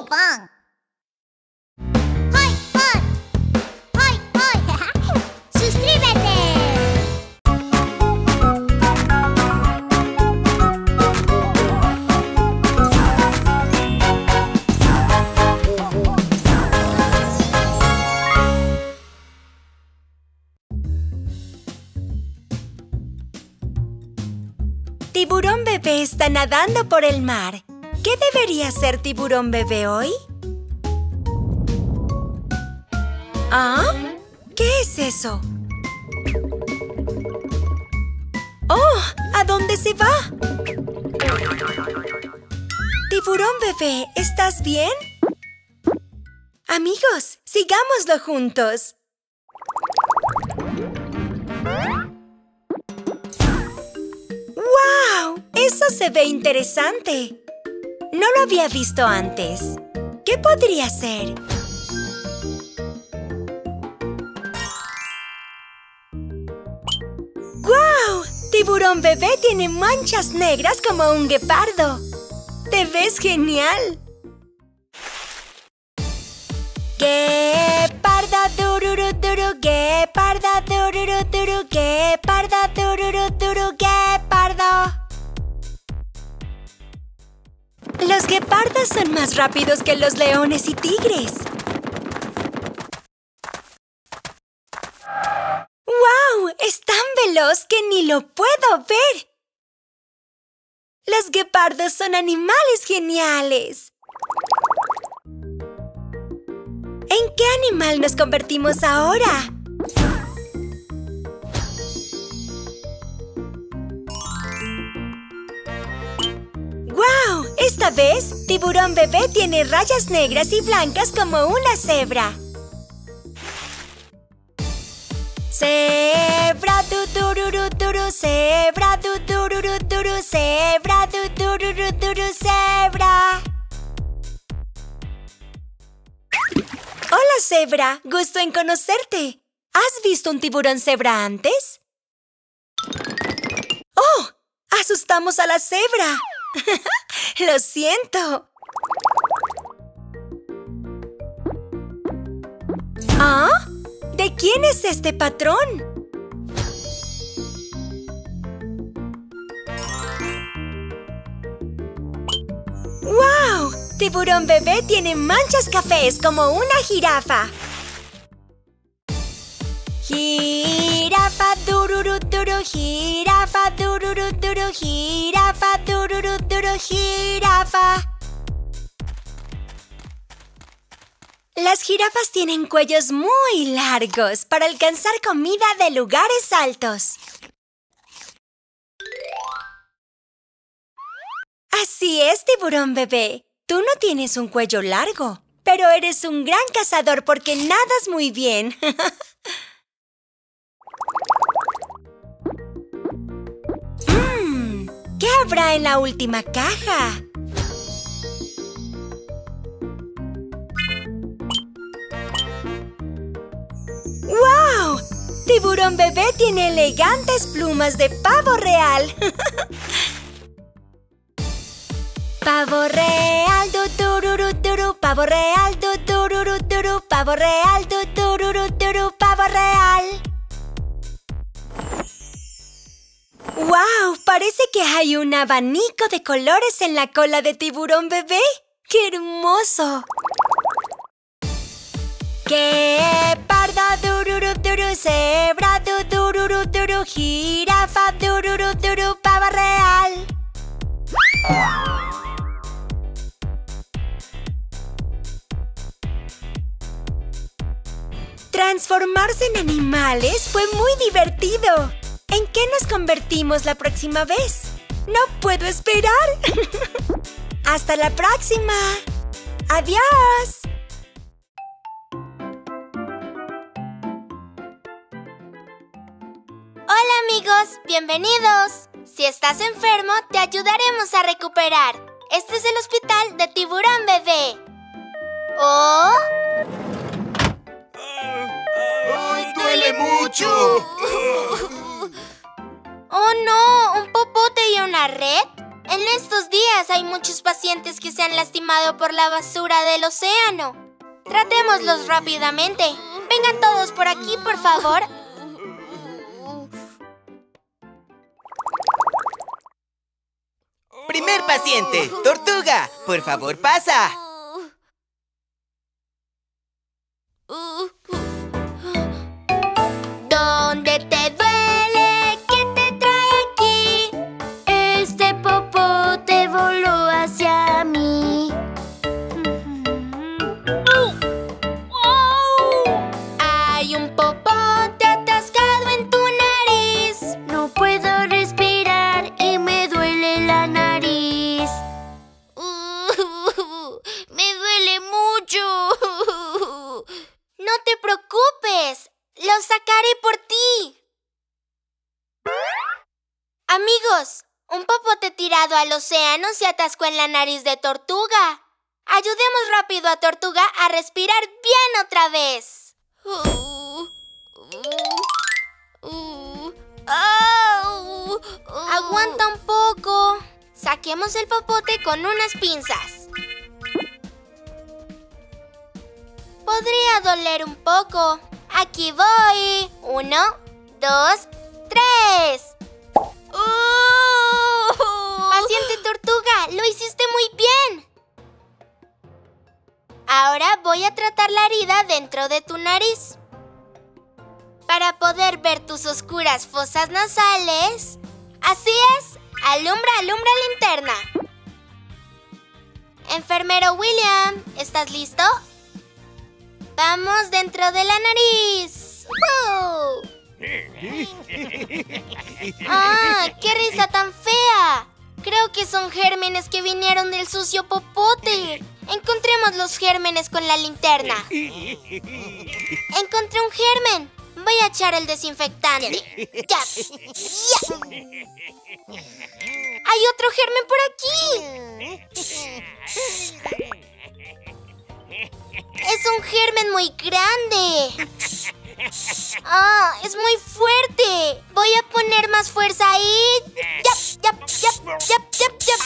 pan. ¡Hoy, hoy! ¡Hoy, hoy! ¡Suscríbete! Tiburón Bebé está nadando por el mar. ¿Qué debería hacer Tiburón Bebé hoy? ¿Ah? ¿Qué es eso? ¡Oh! ¿A dónde se va? Tiburón Bebé, ¿estás bien? Amigos, sigámoslo juntos. ¡Wow! Eso se ve interesante. No lo había visto antes. ¿Qué podría ser? ¡Guau! Tiburón Bebé tiene manchas negras como un guepardo. ¡Te ves genial! Guepardo, dururu, duru, guepardo, dururu, duru, guepardo, dururu, duru, guepardo. Los guepardos son más rápidos que los leones y tigres. ¡Wow! Es tan veloz que ni lo puedo ver. Los guepardos son animales geniales. ¿En qué animal nos convertimos ahora? ¡Guau! Esta vez, Tiburón Bebé tiene rayas negras y blancas como una cebra. Cebra, dururu, duru, cebra, dururu, duru, cebra, dururu, duru, cebra. Hola, cebra. Gusto en conocerte. ¿Has visto un tiburón cebra antes? ¡Oh! ¡Asustamos a la cebra! ¡Lo siento! ¿Ah? ¿De quién es este patrón? ¡Wow! Tiburón Bebé tiene manchas cafés como una jirafa. Jirafa, dururu, duru, jirafa, dururu, duru, jirafa, dururu, duru, jirafa. Las jirafas tienen cuellos muy largos para alcanzar comida de lugares altos. Así es, Tiburón Bebé. Tú no tienes un cuello largo, pero eres un gran cazador porque nadas muy bien. ¿Qué habrá en la última caja? ¡Wow! Tiburón Bebé tiene elegantes plumas de pavo real. Pavo real, dururu, duru, pavo real, dururu, duru, pavo real, dururu, duru, pavo real. ¡Wow! Parece que hay un abanico de colores en la cola de Tiburón Bebé. ¡Qué hermoso! Guepardo, dururu, duru, cebra, dururu, duru, jirafa, dururu, duru, pavo real. Transformarse en animales fue muy divertido. ¿En qué nos convertimos la próxima vez? ¡No puedo esperar! ¡Hasta la próxima! ¡Adiós! Hola amigos, bienvenidos. Si estás enfermo, te ayudaremos a recuperar. Este es el hospital de Tiburón Bebé. ¿Oh? ¡Ay, duele mucho! ¡Oh no! ¿Un popote y una red? En estos días hay muchos pacientes que se han lastimado por la basura del océano. Tratémoslos rápidamente. Vengan todos por aquí, por favor. Primer paciente, Tortuga. Por favor, pasa. ¿Dónde te duele? ¿Qué te trae aquí? Este popote voló hacia mí. Hay un popote atascado en tu nariz. No puedo respirar y me duele la nariz. Me duele mucho. No te preocupes. ¡Lo sacaré por ti! Amigos, un popote tirado al océano se atascó en la nariz de Tortuga. Ayudemos rápido a Tortuga a respirar bien otra vez. Aguanta un poco. Saquemos el popote con unas pinzas. Podría doler un poco. Aquí voy. 1, 2, 3. Paciente Tortuga, lo hiciste muy bien. Ahora voy a tratar la herida dentro de tu nariz. Para poder ver tus oscuras fosas nasales. Así es. Alumbra linterna. Enfermero William, ¿estás listo? ¡Vamos dentro de la nariz! ¡Wow! ¡Ah! ¡Qué risa tan fea! Creo que son gérmenes que vinieron del sucio popote. Encontremos los gérmenes con la linterna. Encontré un germen. Voy a echar el desinfectante. ¡Ya! ¡Hay otro germen por aquí! ¡Es un germen muy grande! ¡Ah! ¡Es muy fuerte! Voy a poner más fuerza ahí. ¡Yap, yap, yap, yap, yap, yap!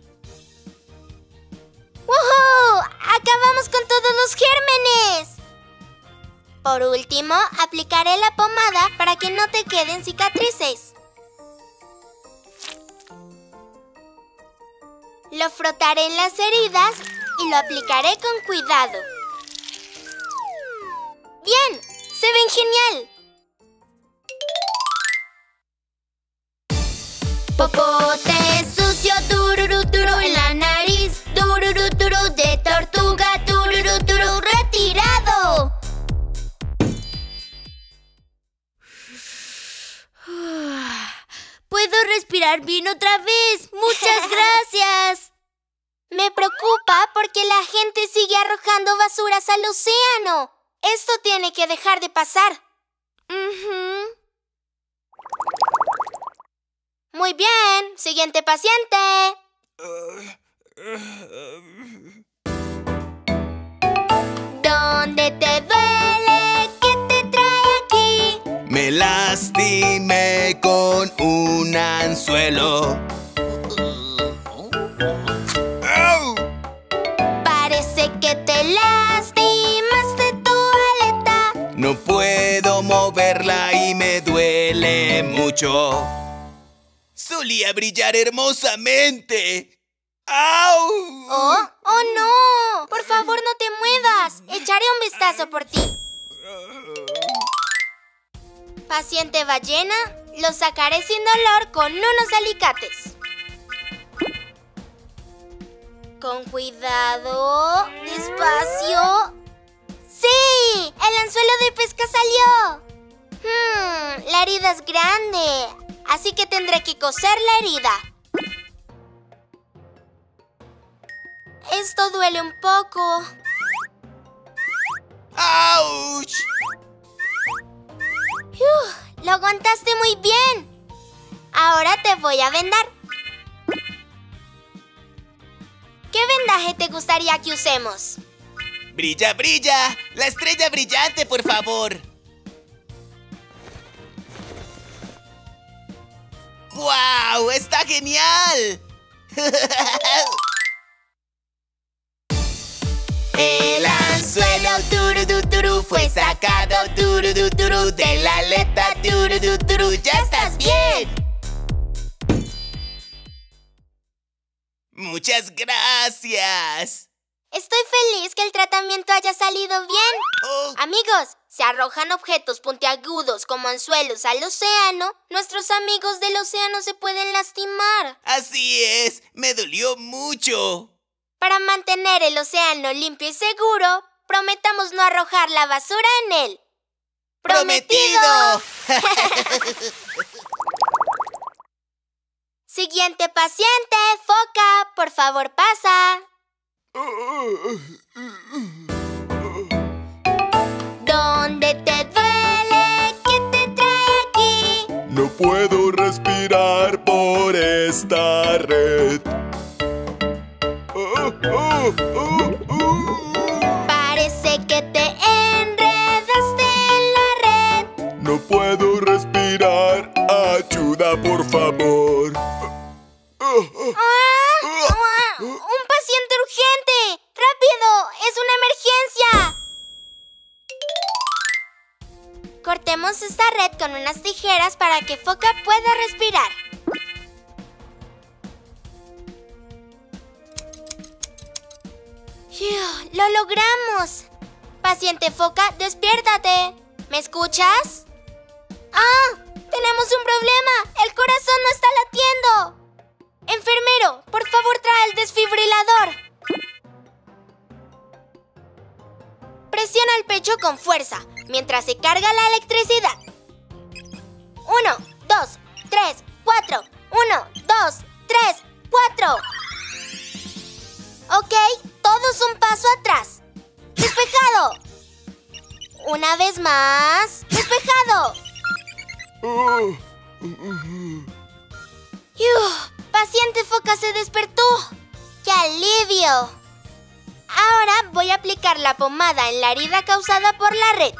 ¡Woohoo! ¡Acabamos con todos los gérmenes! Por último, aplicaré la pomada para que no te queden cicatrices. Lo frotaré en las heridas y lo aplicaré con cuidado. ¡Bien! ¡Se ven genial! Popote sucio, tururú, turú en la nariz. Tururú, turú de Tortuga, tururú, turú retirado. Puedo respirar bien otra vez. ¡Muchas gracias! Me preocupa porque la gente sigue arrojando basuras al océano. Esto tiene que dejar de pasar. Muy bien. Siguiente paciente. ¿Dónde te duele? ¿Qué te trae aquí? Me lastimé con un anzuelo. ¡Au! Parece que te lastimaste tu aleta. No puedo moverla y me duele mucho. Solía brillar hermosamente. ¡Au! ¡Oh, no! Por favor, no te muevas. Echaré un vistazo por ti. Paciente ballena, lo sacaré sin dolor con unos alicates. Con cuidado, despacio. ¡Sí! ¡El anzuelo de pesca salió! La herida es grande, así que tendré que coser la herida. Esto duele un poco. ¡Auch! Lo aguantaste muy bien. Ahora te voy a vendar. ¿Qué vendaje te gustaría que usemos? ¡Brilla, brilla! ¡La estrella brillante, por favor! ¡Guau! ¡Está genial! El anzuelo tururú fue sacado tururú de la aleta tururú. ¡Ya estás bien! ¡Muchas gracias! Estoy feliz que el tratamiento haya salido bien. Oh. Amigos, si arrojan objetos puntiagudos como anzuelos al océano, nuestros amigos del océano se pueden lastimar. Así es, me dolió mucho. Para mantener el océano limpio y seguro, prometamos no arrojar la basura en él. ¡Prometido! Siguiente paciente, foca, por favor pasa. ¿Dónde te duele? ¿Qué te trae aquí? No puedo respirar por esta red. Parece que te enredaste en la red. No puedo respirar. Ayuda, por favor. ¡Un paciente urgente! ¡Rápido! ¡Es una emergencia! Cortemos esta red con unas tijeras para que Foca pueda respirar. ¡Lo logramos! Paciente Foca, despiértate. ¿Me escuchas? ¡Ah! ¡Tenemos un problema! ¡El corazón no está latiendo! ¡Enfermero! ¡Por favor, trae el desfibrilador! Presiona el pecho con fuerza mientras se carga la electricidad. 1, 2, 3, 4. 1, 2, 3, 4. Ok, todos un paso atrás. ¡Despejado! Una vez más. ¡Despejado! Paciente Foca se despertó. ¡Qué alivio! Ahora voy a aplicar la pomada en la herida causada por la red.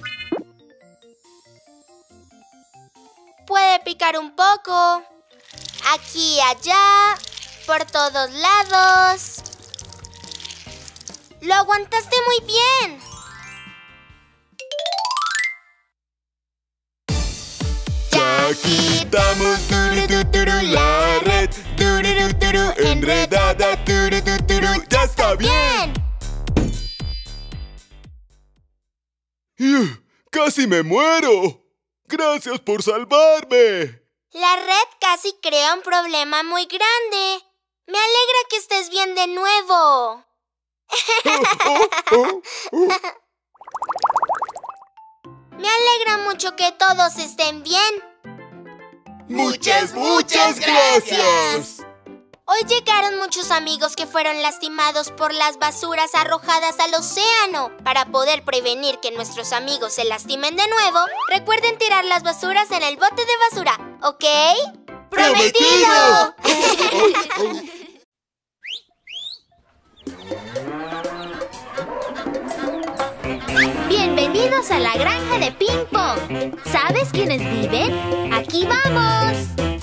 Puede picar un poco. Aquí, allá, por todos lados. ¡Lo aguantaste muy bien! Ya quitamos la red. Enredada. Ya está bien. ¡Casi me muero! ¡Gracias por salvarme! La red casi crea un problema muy grande. Me alegra que estés bien de nuevo. Me alegra mucho que todos estén bien. ¡Muchas gracias! Hoy llegaron muchos amigos que fueron lastimados por las basuras arrojadas al océano. Para poder prevenir que nuestros amigos se lastimen de nuevo, recuerden tirar las basuras en el bote de basura, ¿ok? ¡Prometido! Bienvenidos a la granja de Ping Pong. ¿Sabes quiénes viven? ¡Aquí vamos!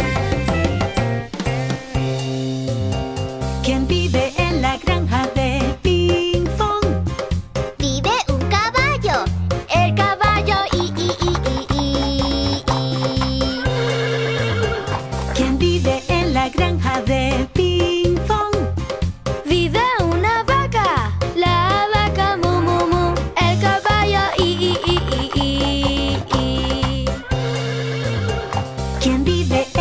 ¿Quién vive en la granja de Ping Pong? Vive un caballo. El caballo ¿Quién vive en la granja de Ping Pong? Vive una vaca. La vaca mu mu mu. El caballo ¿Quién vive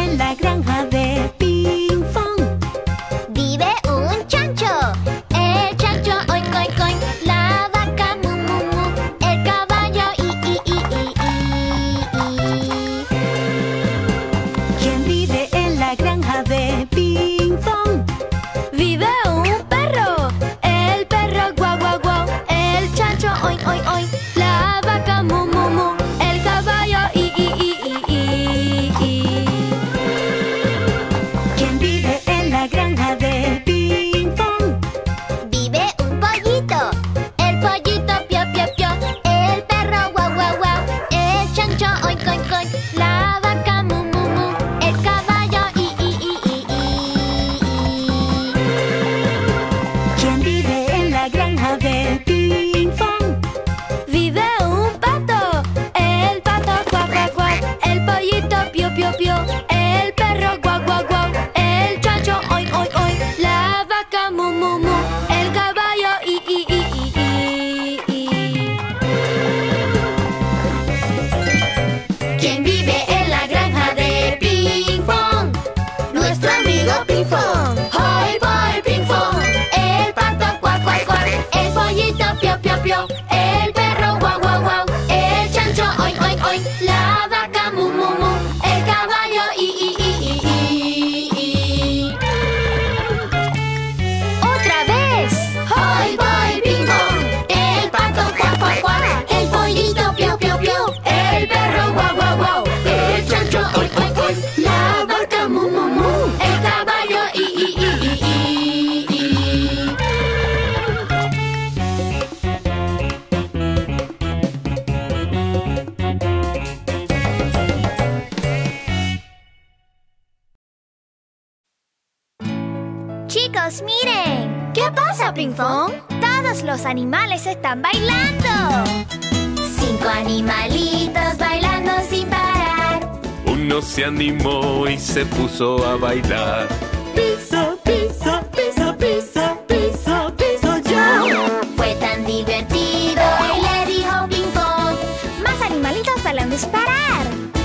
animales, miren. ¿Qué pasa, Ping Pong? Todos los animales están bailando. 5 animalitos bailando sin parar. Uno se animó y se puso a bailar. Piso, piso, piso, piso, piso, piso yo. Fue tan divertido y le dijo Ping Pong. Más animalitos bailando sin parar.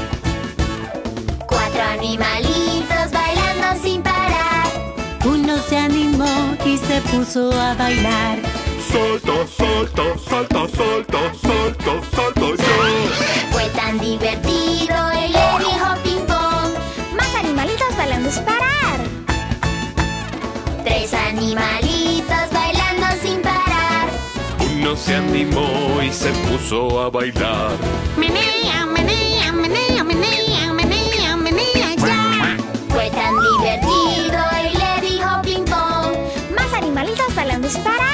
4 animalitos bailando sin parar. Uno se animó y se puso a bailar. Salto, salto, salto, salto, salto, salto yo. Fue tan divertido y le dijo Ping Pong. Más animalitos bailando sin parar. 3 animalitos bailando sin parar. Uno se animó y se puso a bailar. Menea, menea, menea, menea, menea, menea ya. Fue tan divertido y le dijo Ping Pong. Más animalitos bailando sin parar.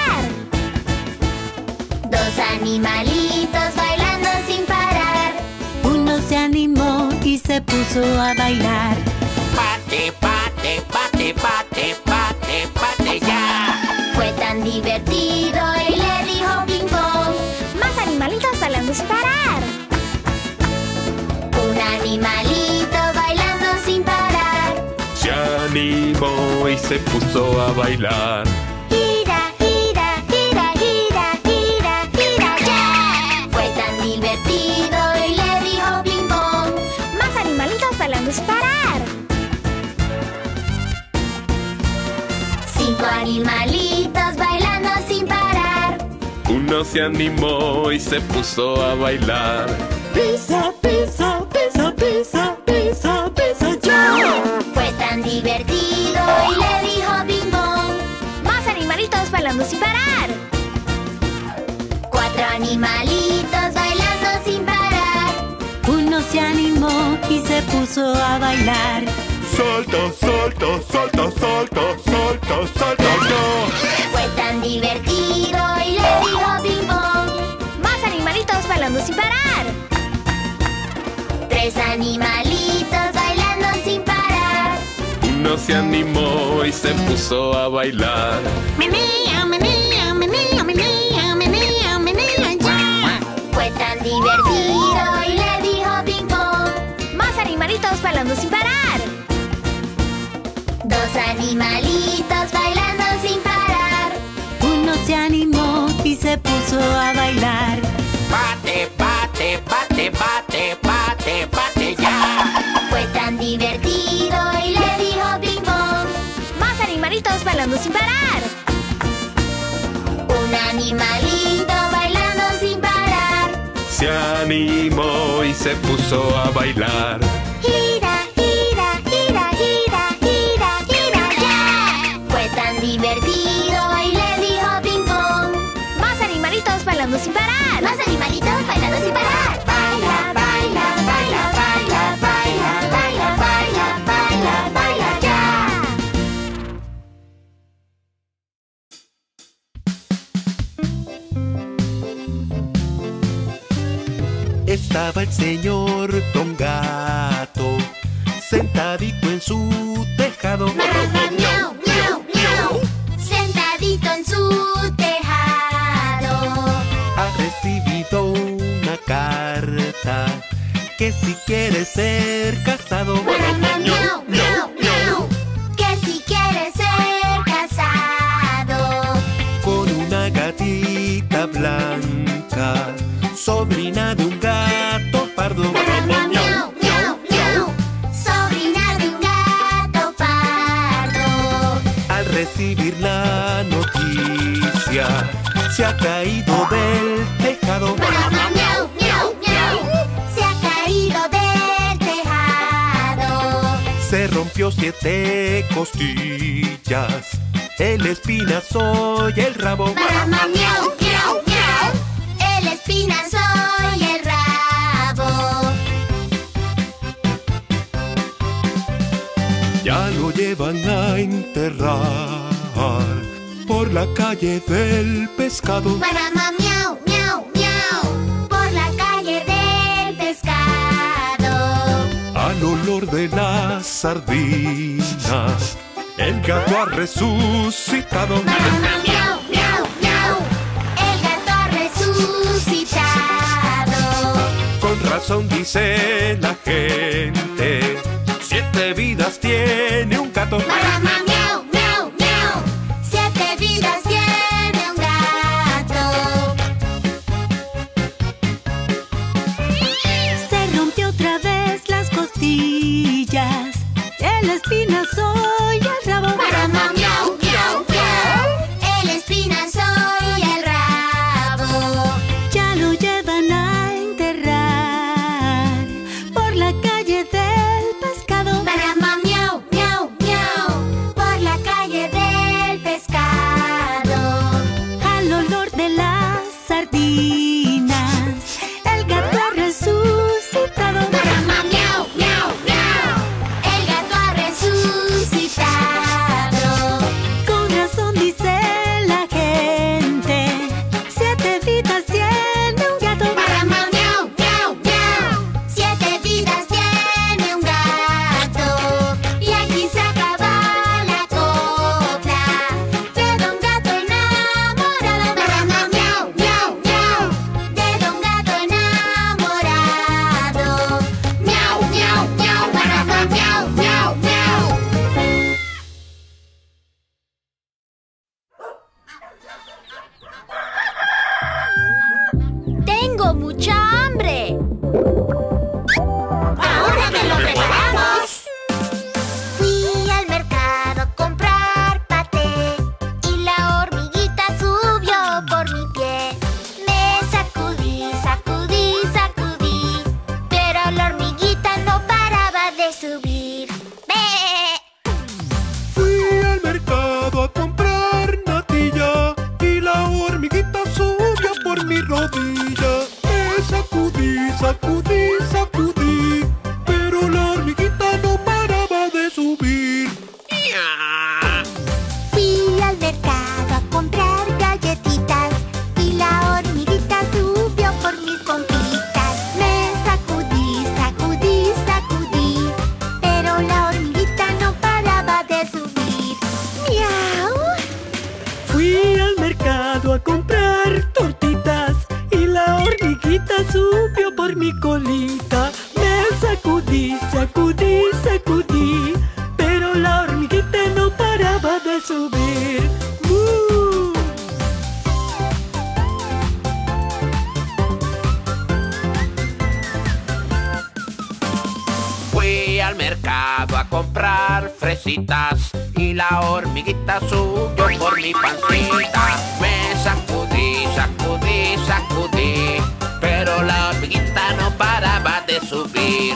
2 animalitos bailando sin parar. Uno se animó y se puso a bailar. Pate, pate, pate, pate, pate, pate ya. Fue tan divertido y le dijo Ping Pong. Más animalitos bailando sin parar. 1 animalito bailando sin parar. Se animó y se puso a bailar. Gira, gira, gira, gira, gira, gira ya. Fue tan divertido y le dijo Ping Pong. Más animalitos bailando sin parar. 5 animalitos bailando sin parar. Uno se animó y se puso a bailar. Piso, piso, piso, piso, piso, piso yo. Fue tan divertido y le dijo Ping Pong. Más animalitos bailando sin parar. 4 animalitos bailando sin parar. Uno se animó y se puso a bailar. Salto, salto, salto, salto, salto, salto yo. Fue tan divertido y le dijo Ping Pong. Más animalitos bailando sin parar. 3 animalitos bailando sin parar. Uno se animó y se puso a bailar. Menea, menea, menea, menea, menea, menea ya. Fue tan divertido y le dijo Ping Pong. Más animalitos bailando sin parar. 2 animalitos bailando sin parar. Uno se animó y se puso a bailar. Pate, pate, pate, pate, pate, pate ya. Fue tan divertido y le dijo Ping Pong. Más animalitos bailando sin parar. 1 animalito bailando sin parar. Se animó y se puso a bailar. Gira, gira, gira, gira, gira, gira ya. Fue tan divertido y le dijo Ping Pong. Más animalitos bailando sin parar. Más animalitos bailando sin parar. Baila, baila, baila, baila, baila, baila, baila, baila, baila ya. Estaba el señor Don Gato sentadito en su tejado. Miau, miau, miau. Sentadito en su tejado. Ha recibido una carta que si quiere ser casado. Miau, miau, miau. Que si quiere ser casado. Con una gatita blanca, sobrina de un gato pardo. Miau, miau, miau. Sobrina de un gato pardo. Al recibir la noticia, se ha caído del tejado. Miau, miau, miau. Se ha caído del tejado. Se rompió 7 costillas, el espinazo y el rabo. Miau, miau, miau. El espinazo y el rabo. Ya lo llevan a enterrar por la calle del pescado. Miau, miau, miau. Por la calle del pescado. Al olor de las sardinas, El gato ha resucitado. Miau, miau, miau. El gato ha resucitado. Con razón dice la gente, 7 vidas tiene un gato. Marama, miau, miau, miau. 7 vidas tiene un gato. Se rompió otra vez las costillas, el espinazo y el rabo. Marama, miau, miau, miau. El espinazo y el rabo. Ya lo llevan a enterrar por la calle del pescado. Marama, miau, miau, miau. Por la calle del pescado. Al olor de las sardinas, el gato ha resucitado. Marama, miau, miau, miau. El gato ha resucitado. Con razón dice la gente, 7 vidas tiene un gato. Marama, miau, miau, miau. 7 vidas tiene un gato. Y aquí se acaba la copla de Don Gato enamorado. Marama, miau, miau, miau. De Don Gato enamorado. Miau, miau, miau. Marama, miau, miau, miau. Tengo mucha hambre. ¡Ahora que lo preparamos! Fui al mercado a comprar paté y la hormiguita subió por mi pie. Me sacudí, sacudí, sacudí, pero la hormiguita no paraba de subir. ¡Bé! Fui al mercado a comprar natilla y la hormiguita subió por mi rodilla. Me sacudí, sacudí, sacudí, pero la hormiguita no paraba de subir. Fui al mercado a comprar galletitas y la hormiguita subió por mis pompitas. Me sacudí, sacudí, sacudí, pero la hormiguita no paraba de subir. ¡Miau! Fui al mercado a comprar tortitas y la hormiguita subió por mi colita. Me sacudí, sacudí, sacudí, pero la hormiguita no paraba de subir. Fui al mercado a comprar fresitas y la hormiguita subió por mi pancita. Me sacudí, sacudí, sacudí, pero la hormiguita no paraba de subir.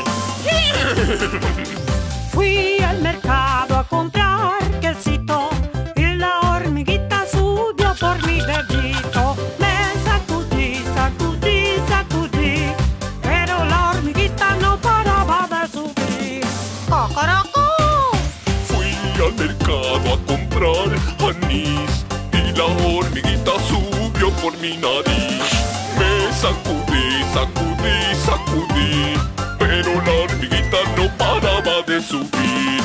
Fui al mercado a comprar quesito y la hormiguita subió por mi dedito. Me sacudí, sacudí, sacudí, pero la hormiguita no paraba de subir. ¡Cocorocó! Fui al mercado a comprar anís y la hormiguita subió por mi nariz. Me sacudí, sacudí, sacudí, pero la hormiguita no paraba de subir.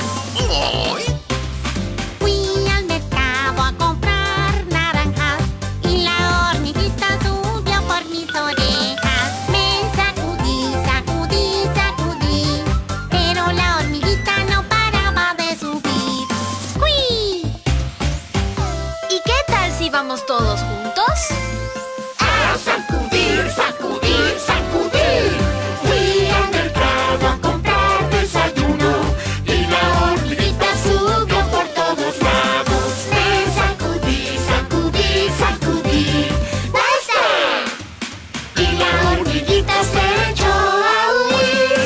Fui al mercado a comprar naranjas y la hormiguita subió por mis orejas. Me sacudí, sacudí, sacudí, pero la hormiguita no paraba de subir. ¡Squee! ¿Y qué tal si vamos todos juntos? A sacudir, sacudir, sacudir. Fui al mercado a comprar desayuno y la hormiguita subió por todos lados. Me sacudí, sacudí, sacudí. ¡Basta! Y la hormiguita se echó a huir.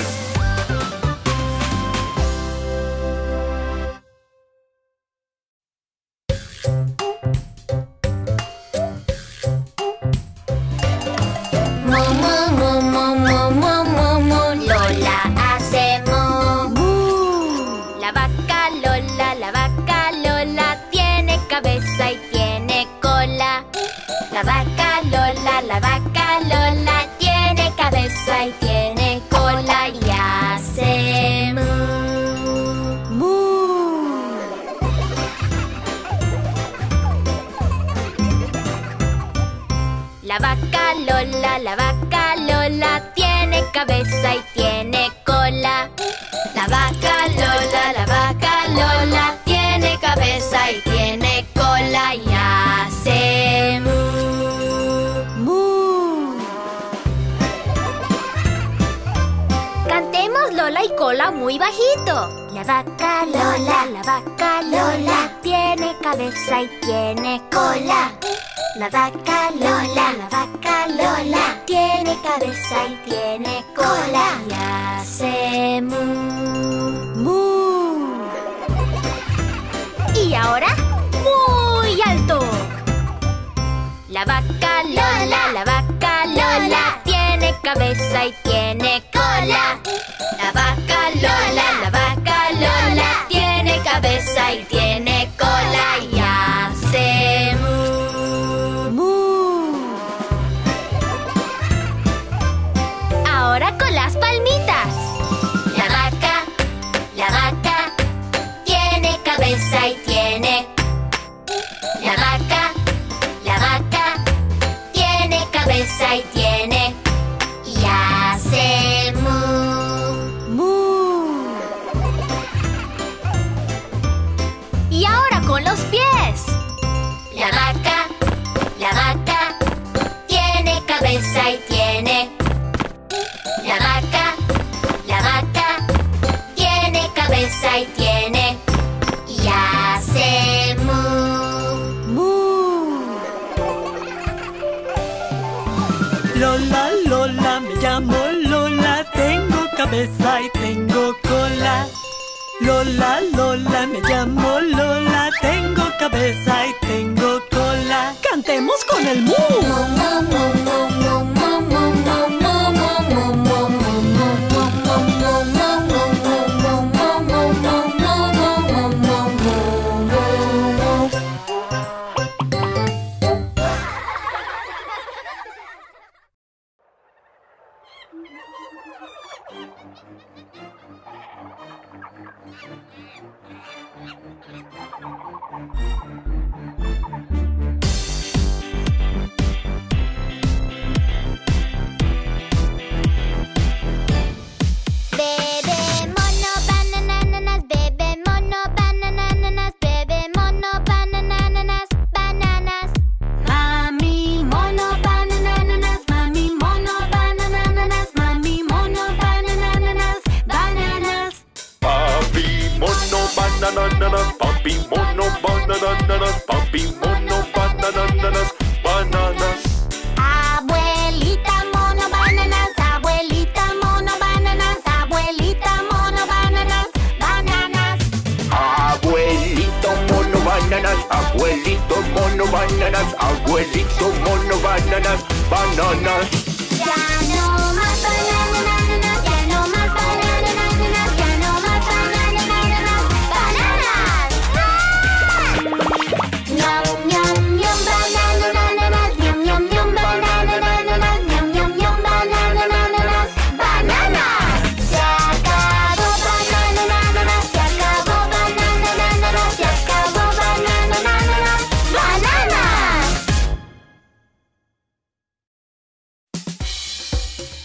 Mo, mo, mo, mo, mo, mo, mo, mo, Lola hace mo. La vaca Lola tiene cabeza y tiene cola. La vaca Lola tiene cabeza y tiene cola y hace mu. La vaca Lola tiene cabeza y tiene cola. La vaca Lola tiene cabeza y tiene cola y hace mu, mu. Cantemos Lola y cola muy bajito. La vaca Lola tiene cabeza y tiene cola. La vaca Lola tiene cabeza y tiene cola y hace mu, mu. Y ahora, muy alto. La vaca Lola tiene cabeza y tiene cola. La vaca Lola tiene cabeza y tiene cola y hace mu, mu. Ahora con las palmitas. La vaca tiene cabeza y tiene. La vaca tiene cabeza y tiene. Y hace mu, mu. Y ahora con los pies. La vaca tiene cabeza y tiene. La vaca tiene cabeza y tiene. Y hace mu, mu. Lola, me llamo Lola, tengo cabeza y tengo cola. Lola, me llamo Lola, tengo cabeza y tengo cola. ¡Cantemos con el mu! Papi mono bananas, papi mono bananas, bananas. Abuelita mono bananas, abuelita mono bananas, abuelita mono bananas, bananas. Abuelito mono bananas, abuelito mono bananas, abuelito mono bananas, bananas. Ya no más bananas, ya no más bananas, ya no más bananas, bananas. Ñam ñam ñam bananas, ñam ñam ñam bananas, ñam ñam ñam bananas, bananas. Se acabó bananas, se acabó bananas, se acabó bananas, bananas.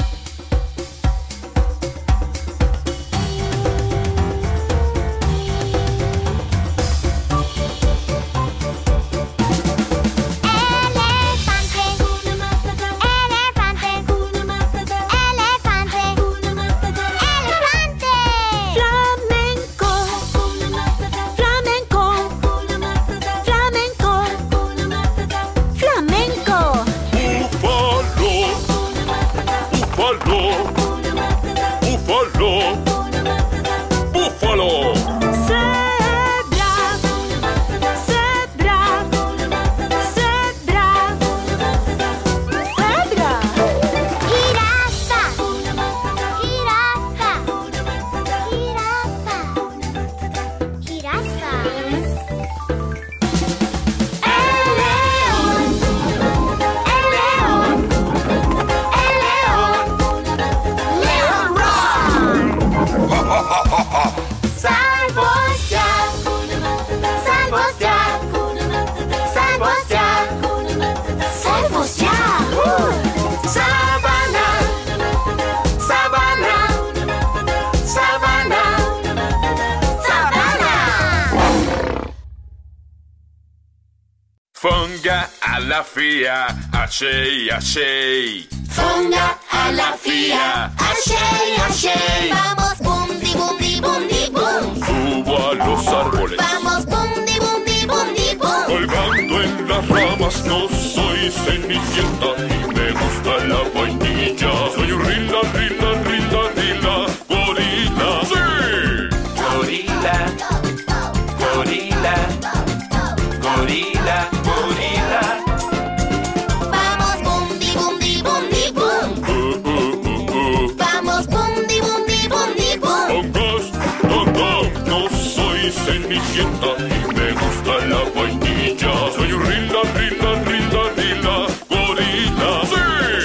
alla fia, achei, achei. Fonga a la fia, achei, achei. Vamos, bundi, bundi, bundi, bum. Subo a los árboles, Vamos, bundi, bundi, bundi, bum. colgando en las ramas. No soy cenicienta y me gusta la vainilla. Soy un rila, rila, rila, rila, gorila. ¡Sí! Gorila, gorila, gorila, gorila. Vamos, bundi, bundi, bundi, bum. Vamos, bundi, bundi, bundi, bum. Angas, anga, no soy cenicienta y me gusta la vainilla. Soy un rila, rila, rila, rila, gorila. ¡Sí!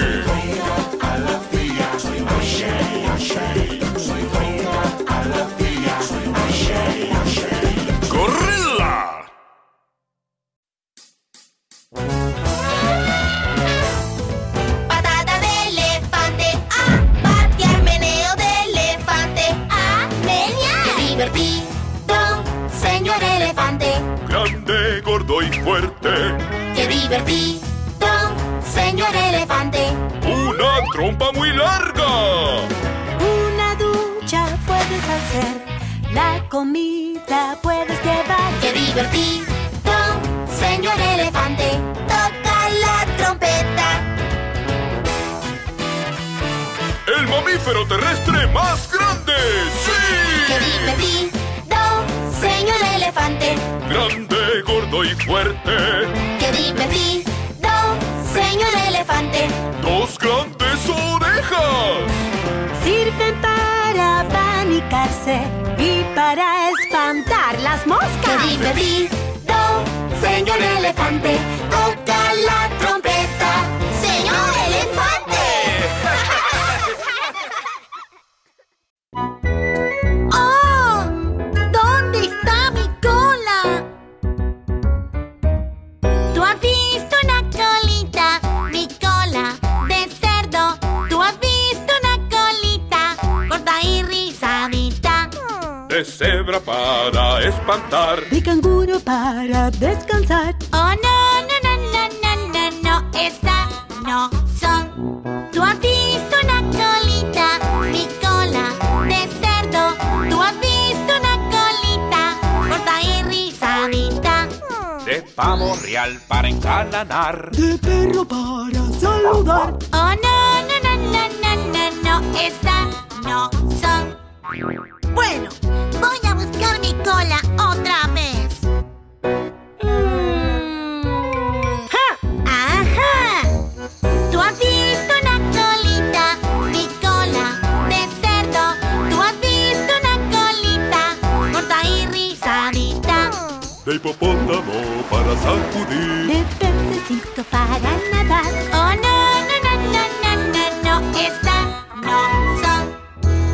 ¡Gorila! Patada de elefante, patear, meneo de elefante, menear. ¡Qué divertido, señor elefante! Grande, gordo y fuerte, ¡Qué divertido, señor elefante! una trompa muy larga. Una ducha puedes hacer, la comida puedes llevar. ¡Qué divertido, señor elefante! Toca la trompeta. El mamífero terrestre más grande. ¡Qué ¡Sí! divertido, señor elefante! Grande, gordo y fuerte, ¡Qué divertido, señor elefante! dos grandes orejas. Sirven para abanicarse y para espantar las ¡Qué moscas. divertido, señor elefante! Toca la trompeta. ¡Señor elefante! ¡Oh! ¿Dónde está mi cola? ¿Tú has visto una colita? Mi cola de cerdo. ¿Tú has visto una colita corta y rizadita? De cebra para espantar, De canguro para descansar. Oh, no, no, no, no, no, no, no, esas no son. ¿Tú has visto una colita? Mi cola de cerdo. ¿Tú has visto una colita corta y rizadita? De pavo real para encalanar. De perro para saludar. Oh, no, no, no, no, no, no, no, esas no son. Bueno, voy a buscar mi cola otra vez. ¡Ajá! ¿Tú has visto una colita? Mi cola de cerdo. ¿Tú has visto una colita corta y rizadita? de hipopótamo para sacudir. De pececito para nadar. Oh, no, no, no, no, no, no, no, esas no son.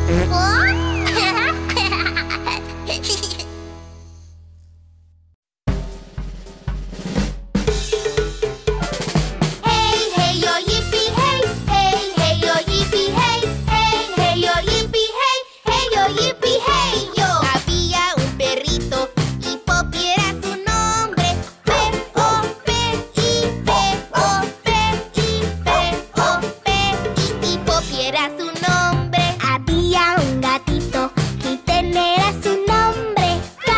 Hey, hey, yo, yippee, hey, hey, hey, yo, yippee, hey, hey, hey, yo, yippee, hey, hey, yo, yippee, hey, yo. Había un perrito y Poppy era su nombre. P-O-P-I, P-O-P-I, P-O-P-I, y Poppy era su nombre. Había un gatito, Kitten era su nombre.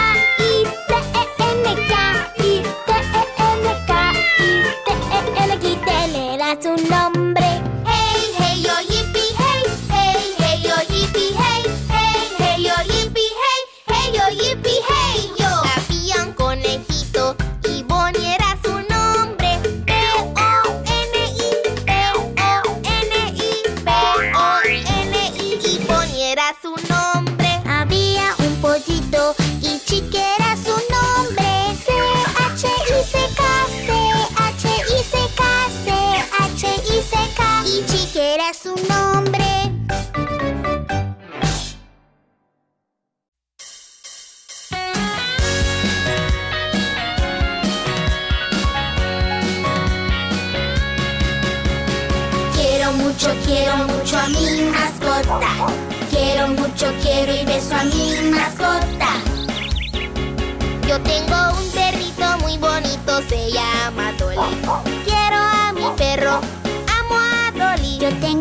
K-I-T-E-N-K, I-T-E-N-K, I-T-E-N, Kitten era su nombre. Hey, hey, yo, yippee, hey, hey, hey, yo, yippee, hey, hey, hey, yo, yippee, hey, hey, yo, yippee, hey, yo. Había un conejito y Bonnie era su nombre. B-O-N-I, B-O-N-I, B-O-N-I, y Bonnie era su nombre. Había un pollito y Chick era su nombre. C-H-I-C-K, C-H-I-C-K, C-H-I-C-K, y Chick era su nombre. Quiero mucho a mi mascota. Quiero mucho, quiero y beso a mi mascota. Yo tengo un perrito muy bonito, se llama Dolly.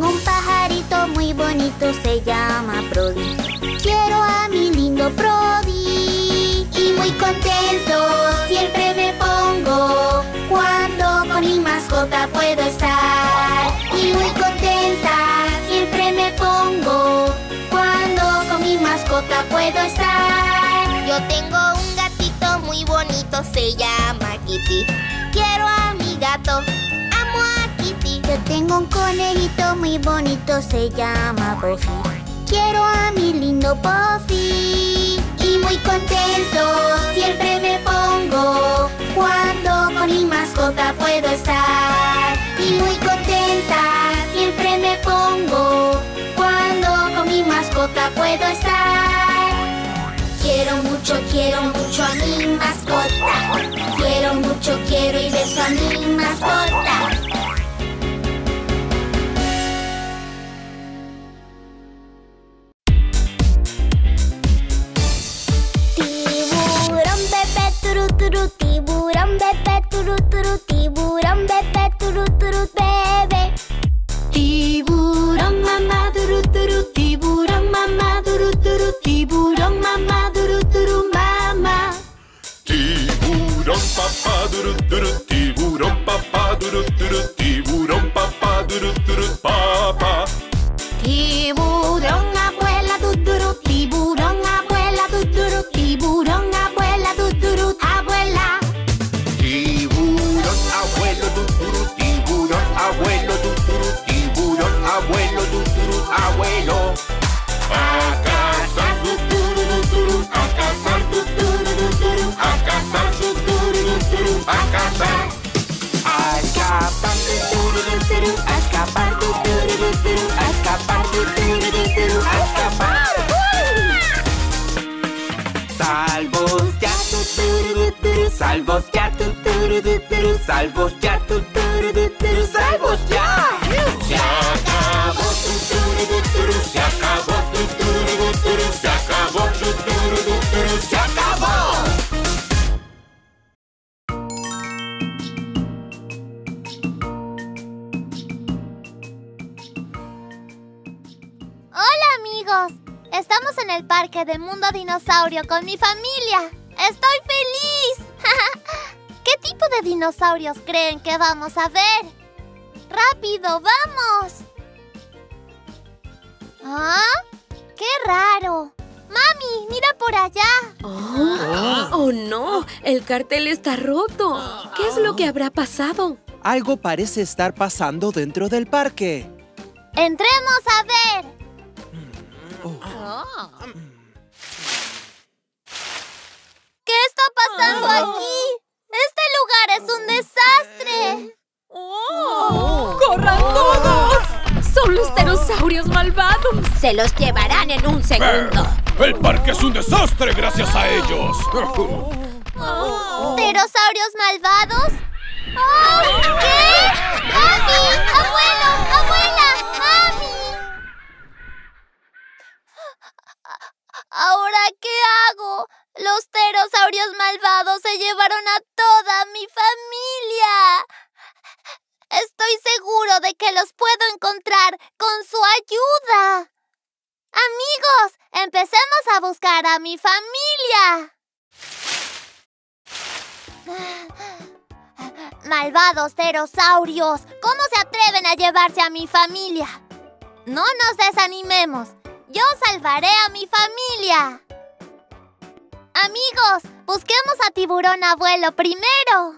tengo un pajarito muy bonito, se llama Brody. Quiero a mi lindo Brody. Y muy contento siempre me pongo cuando con mi mascota puedo estar. Y muy contenta siempre me pongo cuando con mi mascota puedo estar. Yo tengo un gatito muy bonito, se llama Kitty. Quiero a mi gato, amo a Kitty. Yo tengo un conejito muy bonito, se llama Buffy. Quiero a mi lindo Buffy. Y muy contento siempre me pongo cuando con mi mascota puedo estar. Y muy contenta siempre me pongo cuando con mi mascota puedo estar. Quiero mucho a mi mascota. Quiero y beso a mi mascota. Tiburón bebé turu turu, tiburón bebé turu turu, tiburón bebé turu turu bebé. Tiburón mamá duru duru, tiburón mamá duru duru, tiburón mamá duru duru mamá. Tiburón papá duru duru, tiburón papá duru duru, tiburón papá duru duru papá. Tiburón abuela duduru, tiburón abuela duduru, tiburón abuela duduru abuela. Tiburón abuelo duduru, tiburón abuelo duduru, tiburón abuelo duduru abuelo. A cazar duduru duduru, a cazar duduru duduru, a cazar duduru duduru, a cazar. A escapar duduru duduru, a escapar duduru duduru, a escapar duduru duduru, a escapar. Salvos ya duduru duduru, salvos ya duduru duduru, salvos ya duduru duduru, salvos ya. Se acabó duduru duduru, se acabó duduru duduru, se acabó duduru duduru, se acabó. Hola amigos, estamos en el parque de Mundo Dinosaurio con mi familia. ¡Estoy feliz! ¿Qué tipo de dinosaurios creen que vamos a ver? ¡Rápido, vamos! ¿Ah? ¡Qué raro! ¡Mami, mira por allá! ¡Oh, no! El cartel está roto. ¿Qué es lo que habrá pasado? Algo parece estar pasando dentro del parque. ¡Entremos a ver! ¿Qué está pasando aquí? ¡Este lugar es un desastre! ¡Corran todos! ¡Son los pterosaurios malvados! Se los llevarán en un segundo. El parque es un desastre gracias a ellos. ¿Pterosaurios malvados? ¡Oh! ¿Qué? ¡Mami! ¡Abuelo! ¡Abuela! ¡Mami! ¿Ahora qué hago? Los pterosaurios malvados se llevaron a toda mi familia. Estoy seguro de que los puedo encontrar con su ayuda. Amigos, empecemos a buscar a mi familia. Malvados pterosaurios, ¿cómo se atreven a llevarse a mi familia? No nos desanimemos. Yo salvaré a mi familia. Amigos, busquemos a Tiburón Abuelo primero.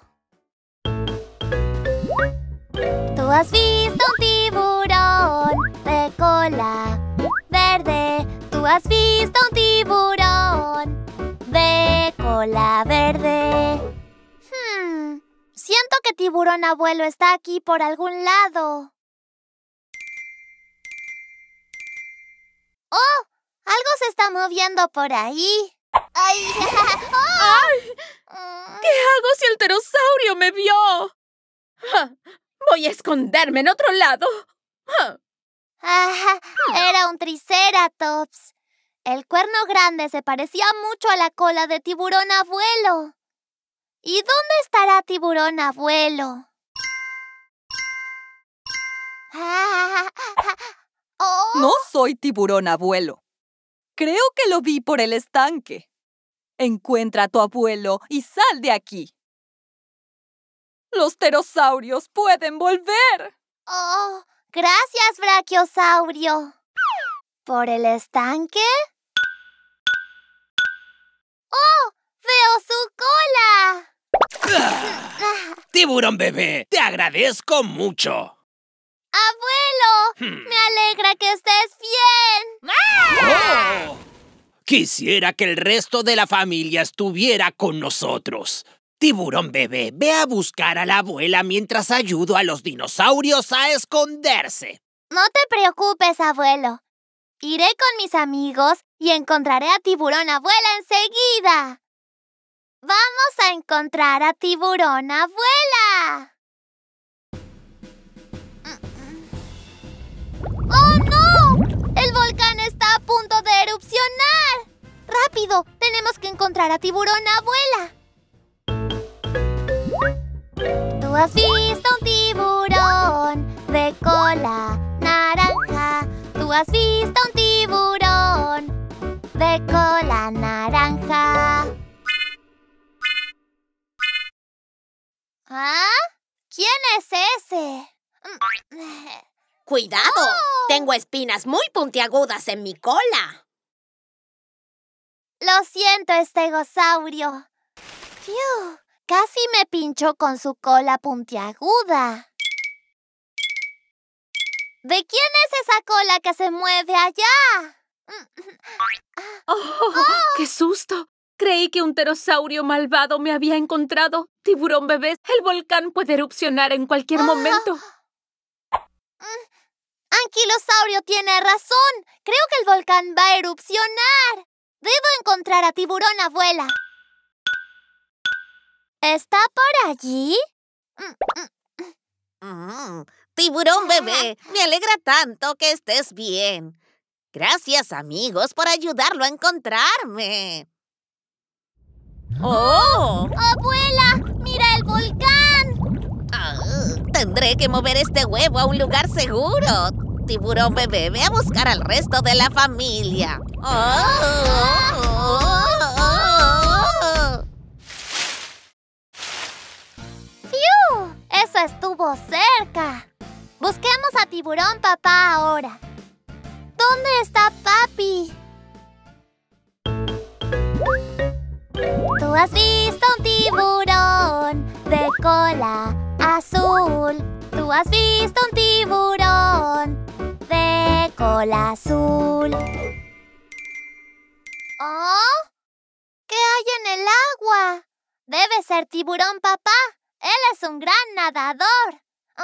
¿Tú has visto un tiburón de cola verde? ¿Tú has visto un tiburón de cola verde? Siento que Tiburón Abuelo está aquí por algún lado. ¡Oh! Algo se está moviendo por ahí. ¡Ay! ¡Oh! ¡Ay! ¿Qué hago si el pterosaurio me vio? Voy a esconderme en otro lado. Era un triceratops. El cuerno grande se parecía mucho a la cola de Tiburón Abuelo. ¿Y dónde estará Tiburón Abuelo? soy Tiburón Abuelo. Creo que lo vi por el estanque. Encuentra a tu abuelo y sal de aquí. ¡Los pterosaurios pueden volver! Oh, gracias, Brachiosaurio. ¿Por el estanque? ¡Oh! ¡Veo su cola! Tiburón bebé, te agradezco mucho. ¡Abuelo! Me alegra que estés bien. ¡Oh! Quisiera que el resto de la familia estuviera con nosotros. Tiburón bebé, ve a buscar a la abuela mientras ayudo a los dinosaurios a esconderse. No te preocupes, abuelo. Iré con mis amigos y encontraré a Tiburón Abuela enseguida. ¡Vamos a encontrar a Tiburón Abuela! ¡Oh, no! ¡El volcán está a punto de erupcionar! ¡Rápido! Tenemos que encontrar a Tiburón Abuela. ¿Tú has visto un tiburón de cola naranja? ¿Tú has visto un tiburón de cola naranja? ¿Ah? ¿Quién es ese? ¡Cuidado! ¡Oh! Tengo espinas muy puntiagudas en mi cola. Lo siento, estegosaurio. ¡Fiu! Casi me pinchó con su cola puntiaguda. ¿De quién es esa cola que se mueve allá? ¡Oh! ¡Qué susto! Creí que un pterosaurio malvado me había encontrado. Tiburón bebé, el volcán puede erupcionar en cualquier momento. Anquilosaurio tiene razón. Creo que el volcán va a erupcionar. Debo encontrar a Tiburón Abuela. ¿Está por allí? Tiburón bebé, me alegra tanto que estés bien. Gracias, amigos, por ayudarlo a encontrarme. ¡Oh! ¡Abuela! ¡Mira el volcán! Tendré que mover este huevo a un lugar seguro. Tiburón bebé, ve a buscar al resto de la familia. ¡Fiu! Eso estuvo cerca. Busquemos a Tiburón Papá ahora. ¿Dónde está Papi? ¿Tú has visto un tiburón de cola azul? ¿Tú has visto un tiburón de cola azul? ¿Oh? ¿Qué hay en el agua? Debe ser Tiburón Papá. Él es un gran nadador.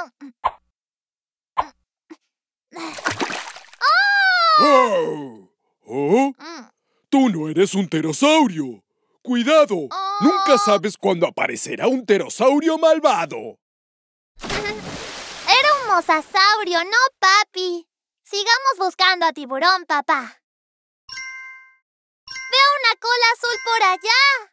¡Oh! ¿Oh? ¡Tú no eres un pterosaurio! ¡Cuidado! Nunca sabes cuándo aparecerá un pterosaurio malvado. Era un mosasaurio, no Papi. Sigamos buscando a Tiburón Papá. Veo una cola azul por allá.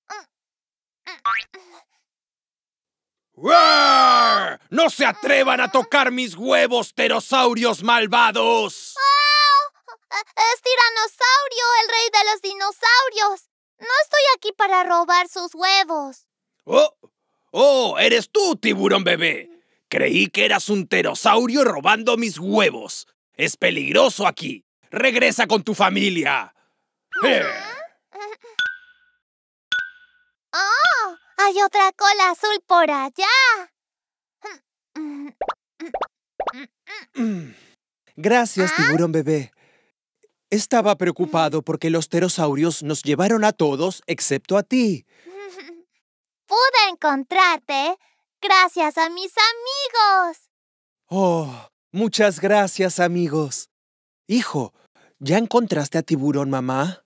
¡Uar! ¡No se atrevan a tocar mis huevos, pterosaurios malvados! ¡Wow! Es Tiranosaurio, el rey de los dinosaurios. No estoy aquí para robar sus huevos. ¡Oh! ¡Eres tú, tiburón bebé! Creí que eras un pterosaurio robando mis huevos. Es peligroso aquí. ¡Regresa con tu familia! ¡Oh! Hay otra cola azul por allá. Gracias, tiburón bebé. Estaba preocupado porque los pterosaurios nos llevaron a todos excepto a ti. Pude encontrarte gracias a mis amigos. Oh, muchas gracias, amigos. Hijo, ¿ya encontraste a Tiburón Mamá?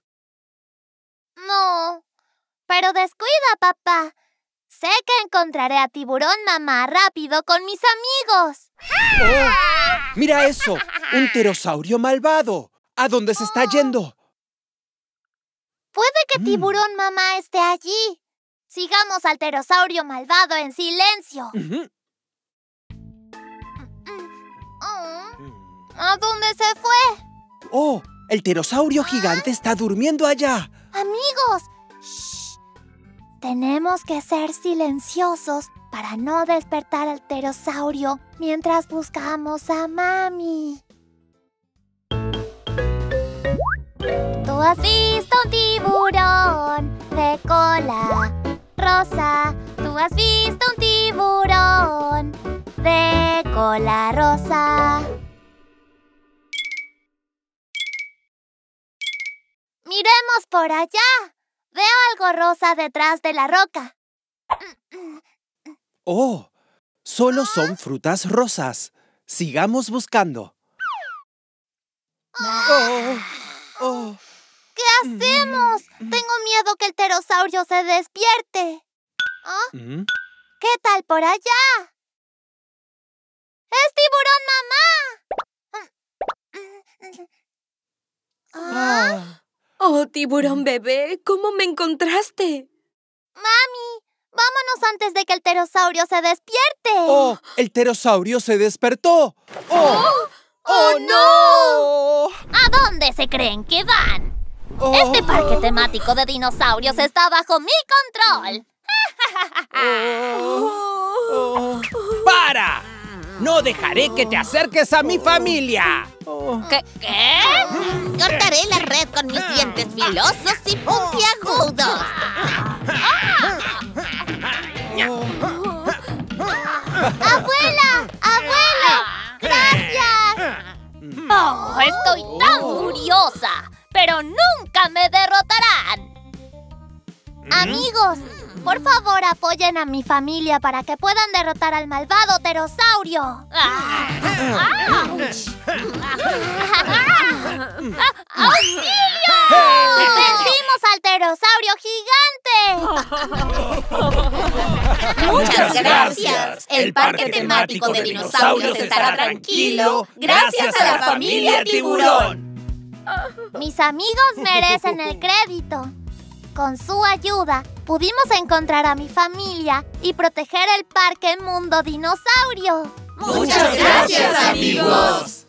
No, pero descuida, papá. Sé que encontraré a Tiburón Mamá rápido con mis amigos. ¡Oh! ¡Mira eso! ¡Un pterosaurio malvado! ¿A dónde se está yendo? Puede que Tiburón Mamá esté allí. Sigamos al pterosaurio malvado en silencio. ¿A dónde se fue? ¡Oh! El pterosaurio gigante está durmiendo allá. Amigos, shh. Tenemos que ser silenciosos para no despertar al pterosaurio mientras buscamos a Mami. ¿Tú has visto un tiburón de cola rosa? ¿Tú has visto un tiburón de cola rosa? Miremos por allá. Veo algo rosa detrás de la roca. ¡Oh! Solo son frutas rosas. Sigamos buscando. ¿Qué hacemos? Tengo miedo que el pterosaurio se despierte. ¿Ah? ¿Qué tal por allá? ¡Es tiburón mamá! ¿Ah? Oh, tiburón bebé, ¿cómo me encontraste? Mami, vámonos antes de que el pterosaurio se despierte. ¡Oh! ¡El pterosaurio se despertó! ¡Oh! ¡Oh, no! ¿A dónde se creen que van? Este parque temático de dinosaurios está bajo mi control. ¡Para! ¡No dejaré que te acerques a mi familia! ¿Qué? Cortaré la red con mis dientes filosos y puntiagudos. ¡Abuela! ¡Abuelo! ¡Gracias! ¡Oh, estoy tan furiosa! ¡Pero nunca me derrotarán! Amigos, por favor apoyen a mi familia para que puedan derrotar al malvado pterosaurio. ¡Auxilio! ¡Vencimos al pterosaurio gigante! Muchas gracias. El parque temático de dinosaurios estará tranquilo gracias a la familia Tiburón. Mis amigos merecen el crédito. Con su ayuda, pudimos encontrar a mi familia y proteger el Parque Mundo Dinosaurio. ¡Muchas gracias, amigos!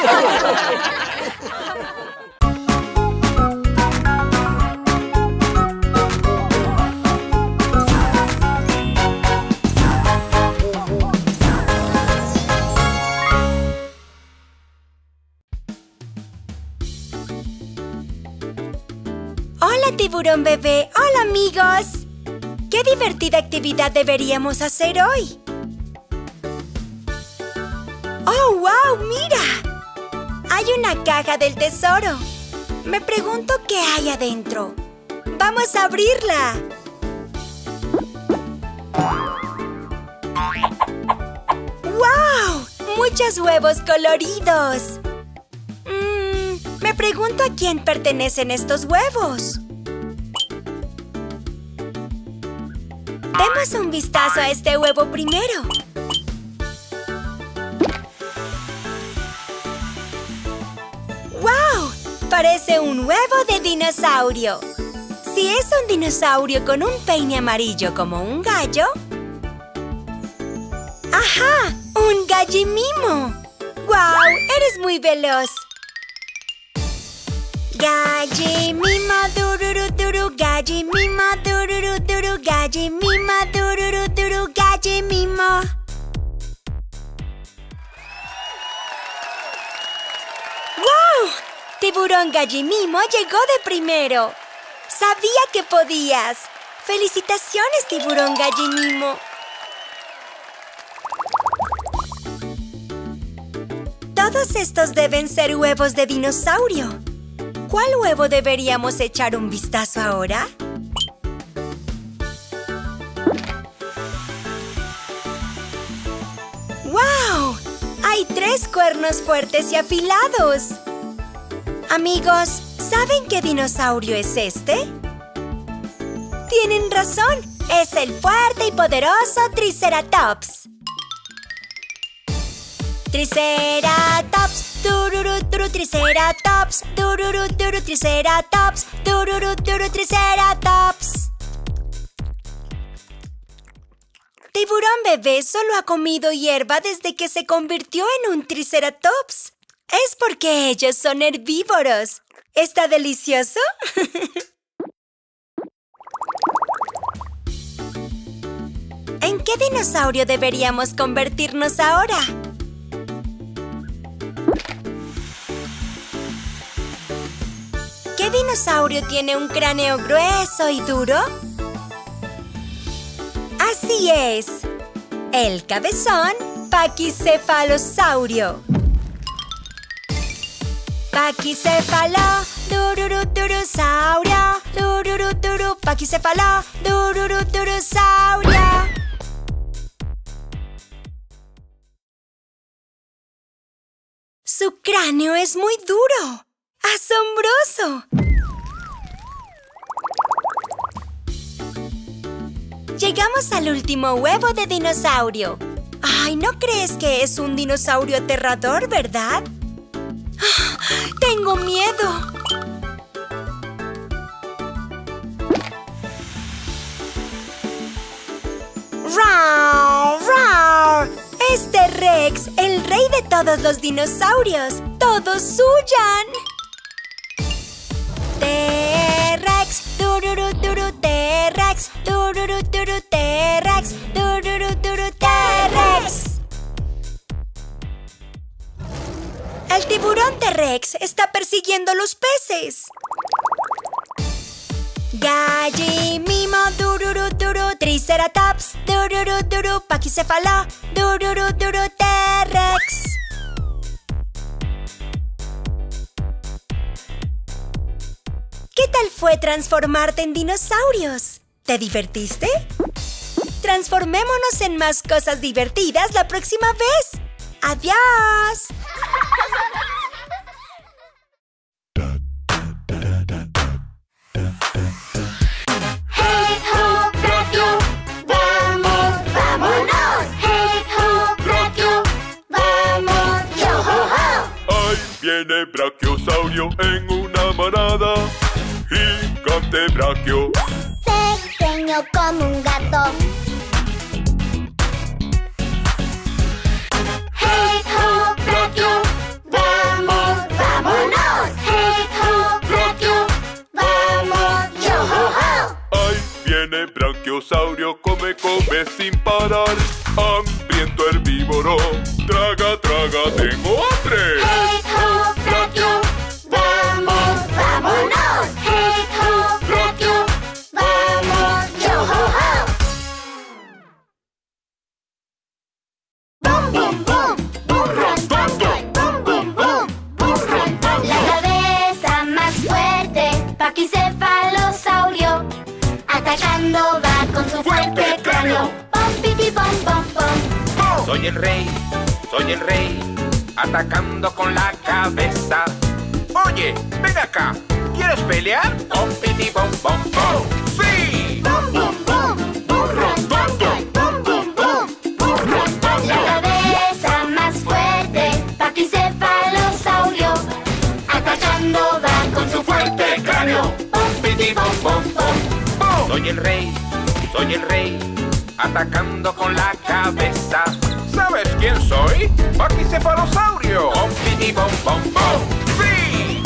Hola, tiburón bebé. Hola, amigos. ¿Qué divertida actividad deberíamos hacer hoy? ¡Oh, wow! ¡Mira! Hay una caja del tesoro. Me pregunto qué hay adentro. ¡Vamos a abrirla! ¡Wow! ¡Muchos huevos coloridos! Me pregunto a quién pertenecen estos huevos. Demos un vistazo a este huevo primero. ¡Wow! Parece un huevo de dinosaurio. Si es un dinosaurio con un peine amarillo como un gallo... ¡Ajá! ¡Un gallimimo! ¡Wow! ¡Eres muy veloz! Gallimimo, dururu, duru, gallimimo, dururu, duru, gallimimo, dururu, duru, gallimimo. ¡Wow! Tiburón Gallimimo llegó de primero. Sabía que podías. ¡Felicitaciones, Tiburón Gallimimo! Todos estos deben ser huevos de dinosaurio. ¿Cuál huevo deberíamos echar un vistazo ahora? ¡Wow! Hay 3 cuernos fuertes y afilados. Amigos, ¿saben qué dinosaurio es este? Tienen razón. Es el fuerte y poderoso Triceratops. Triceratops, dururu, duru, Triceratops, dururu, duru, Triceratops, dururu, duru, Triceratops. Tiburón bebé solo ha comido hierba desde que se convirtió en un Triceratops. Es porque ellos son herbívoros. ¿Está delicioso? ¿En qué dinosaurio deberíamos convertirnos ahora? ¿Qué dinosaurio tiene un cráneo grueso y duro? Así es, el cabezón Pachycephalosaurio. Pachycephalo, durururusaurio, durururu, Pachycephalo, durururusaurio. Su cráneo es muy duro. ¡Asombroso! Llegamos al último huevo de dinosaurio. Ay, ¿no crees que es un dinosaurio aterrador, verdad? ¡Ah! ¡Tengo miedo! ¡Rar! ¡Rar! Este Rex, el rey de todos los dinosaurios. ¡Todos huyan! T-Rex, tururuturu, T-Rex, tururuturu, T-Rex, tururuturu, T-Rex. El tiburón T-Rex está persiguiendo los peces. Gallimimo, dururuturu, Triceratops, dururuturu, Pachycephalo, dururuturu, T-Rex. ¿Qué tal fue transformarte en dinosaurios? ¿Te divertiste? Transformémonos en más cosas divertidas la próxima vez. ¡Adiós! ¡Hey, ho, Brachio! ¡Vamos, vámonos! ¡Hey, ho, Brachio! ¡Vamos, yo, ho, ho! Ahí viene Brachiosaurio en una manada. Gigante Brachio, Pequeño como un gato. ¡Hey, ho, Brachio! ¡Vamos, vámonos! ¡Hey, ho, Brachio! ¡Vamos, yo, ho, ho! ahí viene Brachiosaurio, come, come sin parar. Hambriento herbívoro, traga, traga, tengo hambre. ¡Hey, ho, Brachio! ¡Vamos, vámonos! ¡Hey, ho, Brachio! ¡Vamos, yo, ho, ho! ¡Bum, bum, bum! ¡Bum, ron, ron, ron! ¡Bum, bum, bum! ¡Bum, ron, ron! La cabeza más fuerte, Pachycephalosaurio, atacando va con su fuerte cráneo. ¡Pom, piti, pom, pom, pom! Soy el rey, atacando con la cabeza. Oye, ven acá, ¿quieres pelear? ¡Pom, piti, pom, pom, pom! ¡Sí! ¡Bum, bum, bum! ¡Bum, ron, ron, ron! ¡Bum, bum, bum! ¡Bum, ron, ron! La cabeza más fuerte, Pachycephalosaurio, atacando va con su fuerte cráneo. ¡Pom, piti, pom, pom, pom! Soy el rey, atacando con la cabeza. ¿Sabes quién soy? Pachycephalosaurio. ¡Pom, piti, pom, pom, pom! ¡Sí!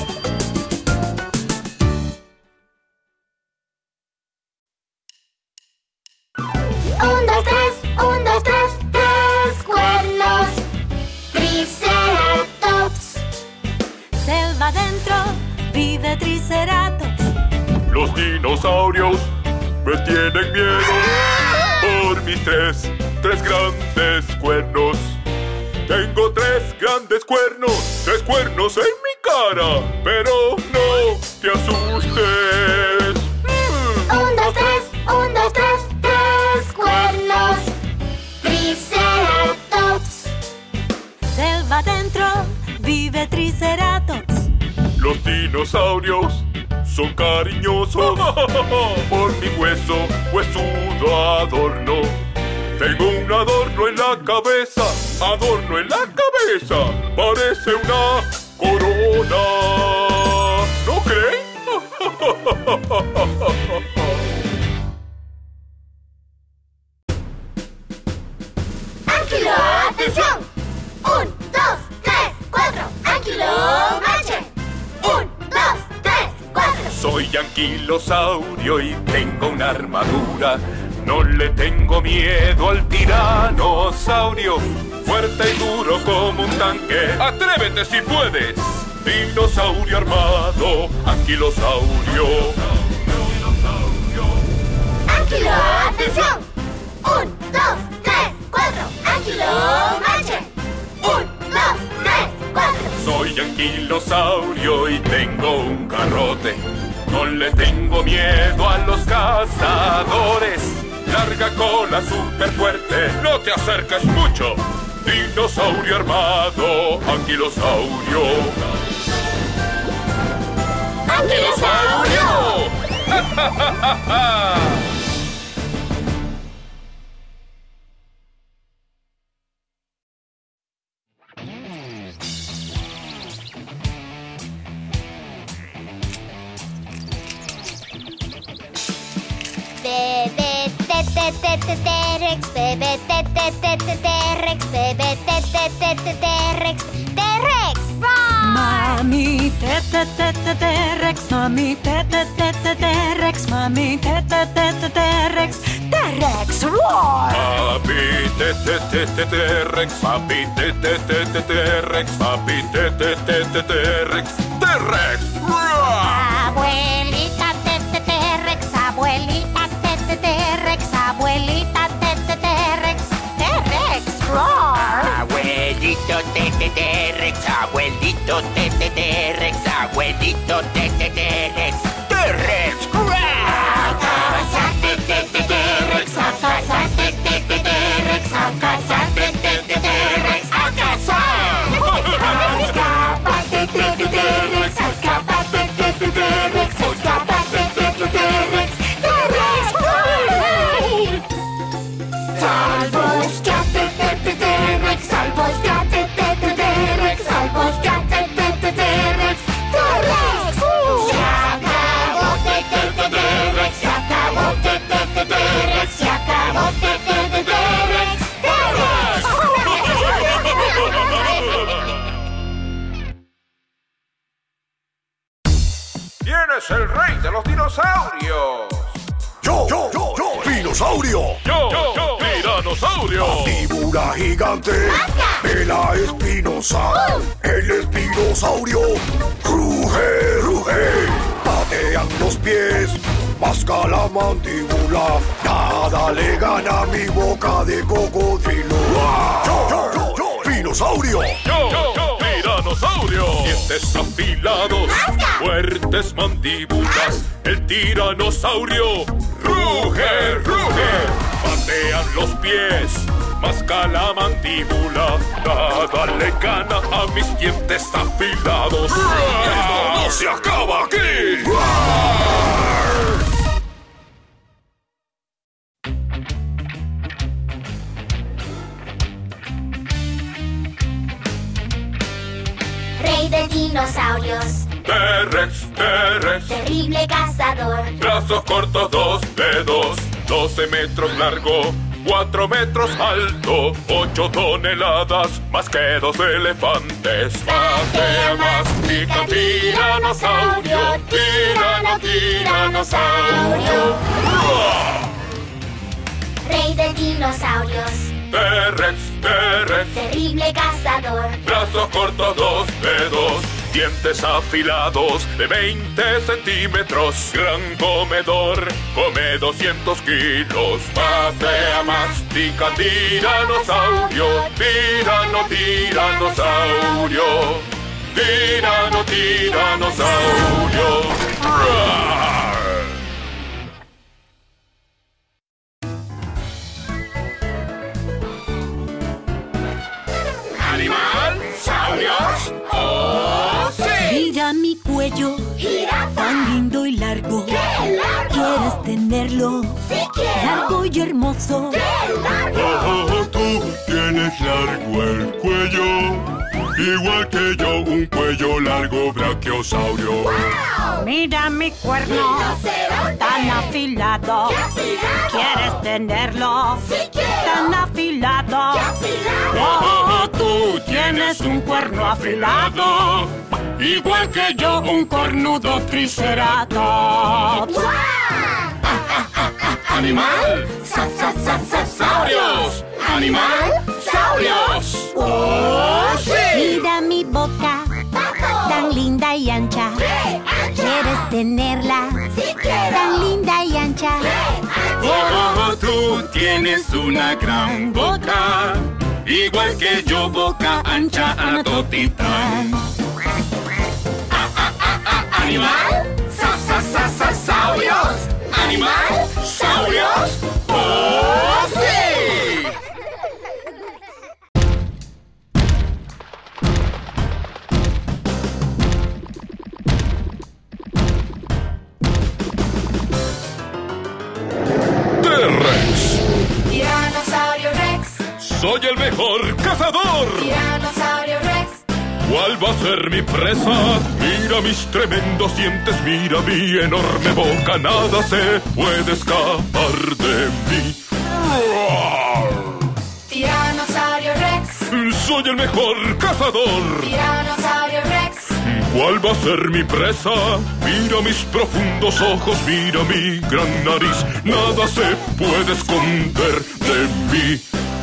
Un, dos, tres, tres cuernos, Triceratops. Selva adentro vive Triceratops. Los dinosaurios me tienen miedo por mis tres grandes cuernos. Tengo tres grandes cuernos en mi cara, pero no te asustes. Un, dos, tres cuernos, Triceratops. Selva adentro vive Triceratops. Los dinosaurios son cariñosos por mi huesudo adorno. Tengo un adorno en la cabeza, parece una corona. ¿No creen? ¡Ángulo, atención! 1, 2, 3, 4. anquilosaurio y tengo una armadura. No le tengo miedo al tiranosaurio, fuerte y duro como un tanque. ¡Atrévete si puedes! Dinosaurio armado, anquilosaurio. ¡Anquilo, atención! 1, 2, 3, 4. ¡Anquilo, marchen! 1, 2, 3, 4. Soy anquilosaurio y tengo un garrote. No le tengo miedo a los cazadores. Larga cola súper fuerte, no te acerques mucho. Dinosaurio armado, anquilosaurio. ¡Anquilosaurio! ¡Ja, ja, ja, ja, ja! Bebé T-Rex, bebé T-Rex, bebé T-Rex, T-Rex, roar! Mami T-Rex, mami T-Rex, mami T-Rex, T-Rex, roar! Papi T-Rex, papi T-Rex, papi T-Rex, T-Rex, roar! Abuelita T-Rex, abuelita T-Rex, abuelita T-Rex, T-Rex, roar! Abuelito T-Rex, abuelito T-Rex, abuelito T-Rex, T-Rex, roar! Acásate T-Rex, acásate T-Rex, acásate T-Rex, acásate. Escápate T-Rex, escápate T-Rex, escápate T-Rex, T-Rex, salvoscate T-Rex, salvoscate T-Rex, salvoscate T-Rex, T-Rex, se acabó T-Rex, se acabó T-Rex, se acabó T-Rex, T-Rex. ¿Quién es el rey de los dinosaurios? Yo, dinosaurio. Yo, tiranosaurio. Mandíbula gigante, pela espinosa. El espinosaurio ruge, ruge. Patean los pies, masca la mandíbula. Nada le gana a mi boca de cocodrilo. Yo, dinosaurio. Yo, tiranosaurio. Dientes afilados, fuertes mandíbulas. El tiranosaurio ruge, ruge. Patean los pies, masca la mandíbula. Nada le gana a mis dientes afilados. ¡Esto no se acaba aquí! Rey de dinosaurios, T-Rex, T-Rex. terrible cazador. Brazos cortos, 2 dedos, 12 metros largo, 4 metros alto, 8 toneladas, más que 2 elefantes. Patea más, pica tiranosaurio, tiranosaurio. Rey de dinosaurios, T-Rex, T-Rex. terrible cazador. Brazos cortos, 2 dedos, dientes afilados de 20 centímetros. Gran comedor, come 200 kilos. Patea, mastica, tiranosaurio, tiranosaurio. Tiranosaurio. ¡Roar! ¿Animal? ¿Saurios? ¡Oh, sí! Mira mi cuello, tan lindo y largo. ¿Quieres tenerlo? ¡Sí quiero! Largo y hermoso. Oh, tú tienes largo el cuello, igual que yo, un cuello largo, brachiosaurio. Mira mi cuerno, tan afilado. ¿Quieres tenerlo? ¡Sí quiero! Tan afilado. Oh, tú tienes un cuerno afilado, igual que yo, un cornudo triceratops. ¡Animal! ¡Saurios! ¡Animal! ¡Saurios! ¡Oh, sí! Mira mi boca, tan linda y ancha. ¿Quieres tenerla? ¡Sí quiero! Tan linda y ancha. Oh, tú tienes una gran boca, igual que yo, boca ancha, anatotitán. ¡Animal! ¡Saurios! ¡Animal! ¡Saurios! ¡Oh, sí! T-Rex. Tiranosaurio Rex. Soy el mejor cazador. Tiranosaurio Rex. ¿Cuál va a ser mi presa? Mira mis tremendos dientes, mira mi enorme boca, nada se puede escapar de mí. Tiranosaurio Rex. Soy el mejor cazador. Tiranosaurio Rex. ¿Cuál va a ser mi presa? Mira mis profundos ojos, mira mi gran nariz, nada se puede esconder de mí.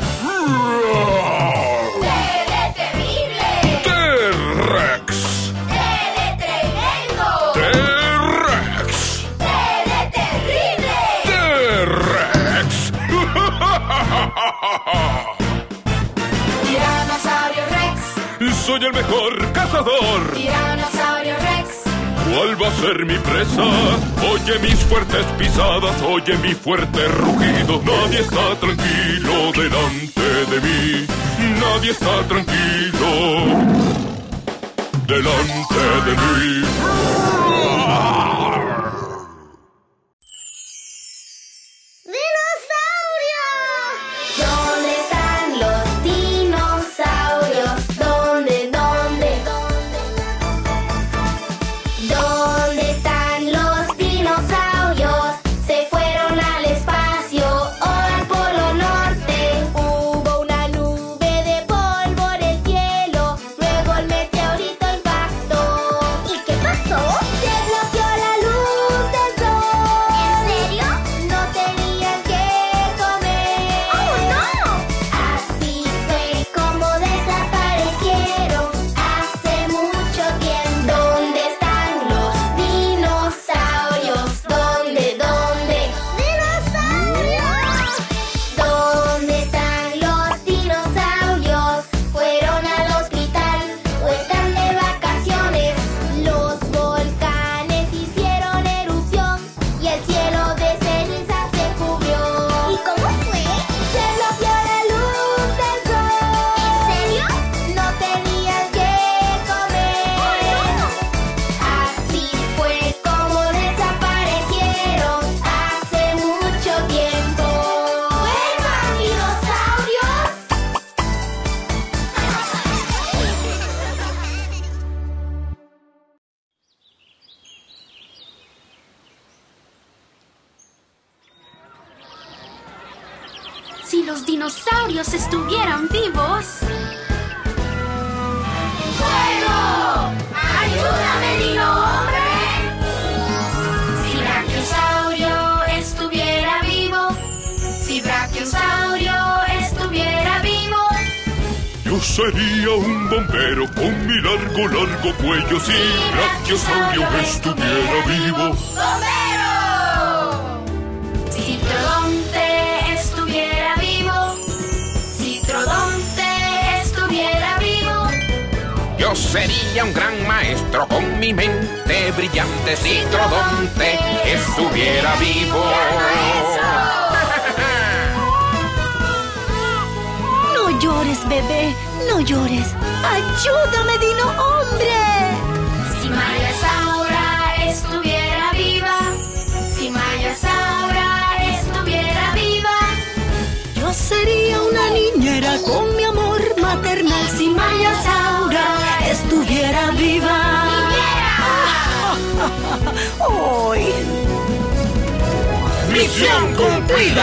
T-Rex. ¡Tremendo! T-Rex. ¡Terrible! T-Rex. Tiranosaurio Rex. Soy el mejor cazador. Tiranosaurio Rex. ¿Cuál va a ser mi presa? Oye mis fuertes pisadas, oye mi fuerte rugido. Nadie está tranquilo delante de mí. Nadie está tranquilo delante de mí. ¿Dónde están los dinosaurios? ¿Dónde? ¿Dónde están los dinosaurios? Se fueron al espacio o al polo norte. Hubo una nube de polvo en el cielo, luego el meteorito impactó. ¿Y qué pasó? Se bloqueó la luz del sol. ¿En serio? No tenían que comer. ¡Oh, no! Así fue como desaparecieron hace mucho tiempo. ¿Dónde están los dinosaurios? ¿Dónde? ¡Dinosaurios! ¿Dónde están los dinosaurios? ¿Fueron al hospital o están de vacaciones? Los volcanes hicieron erupción y el cielo de ceniza se cubrió. ¿Y cómo fue? Se bloqueó la luz del sol. ¿En serio? No tenían que comer. Así fue como desaparecieron hace mucho tiempo. ¡Vuelvan, dinosaurios! Si los dinosaurios estuvieran vivos. ¡Fuego! ¡Ayúdame, dino hombre! Si Brachiosaurio estuviera vivo. Si Brachiosaurio estuviera vivo. Yo sería un bombero con mi largo cuello si Brachiosaurio estuviera vivo. ¡Bombero! Si Trodonte estuviera vivo. Si Trodonte estuviera vivo. Yo sería un gran maestro con mi mente brillante si Trodonte estuviera vivo. No llores, bebé, no llores. ¡Ayúdame, dino hombre! Si Mayasaura estuviera viva. Si Mayasaura estuviera viva. Yo sería una niñera con mi amor maternal si Mayasaura estuviera viva. ¡Hoy! ¡Misión cumplida!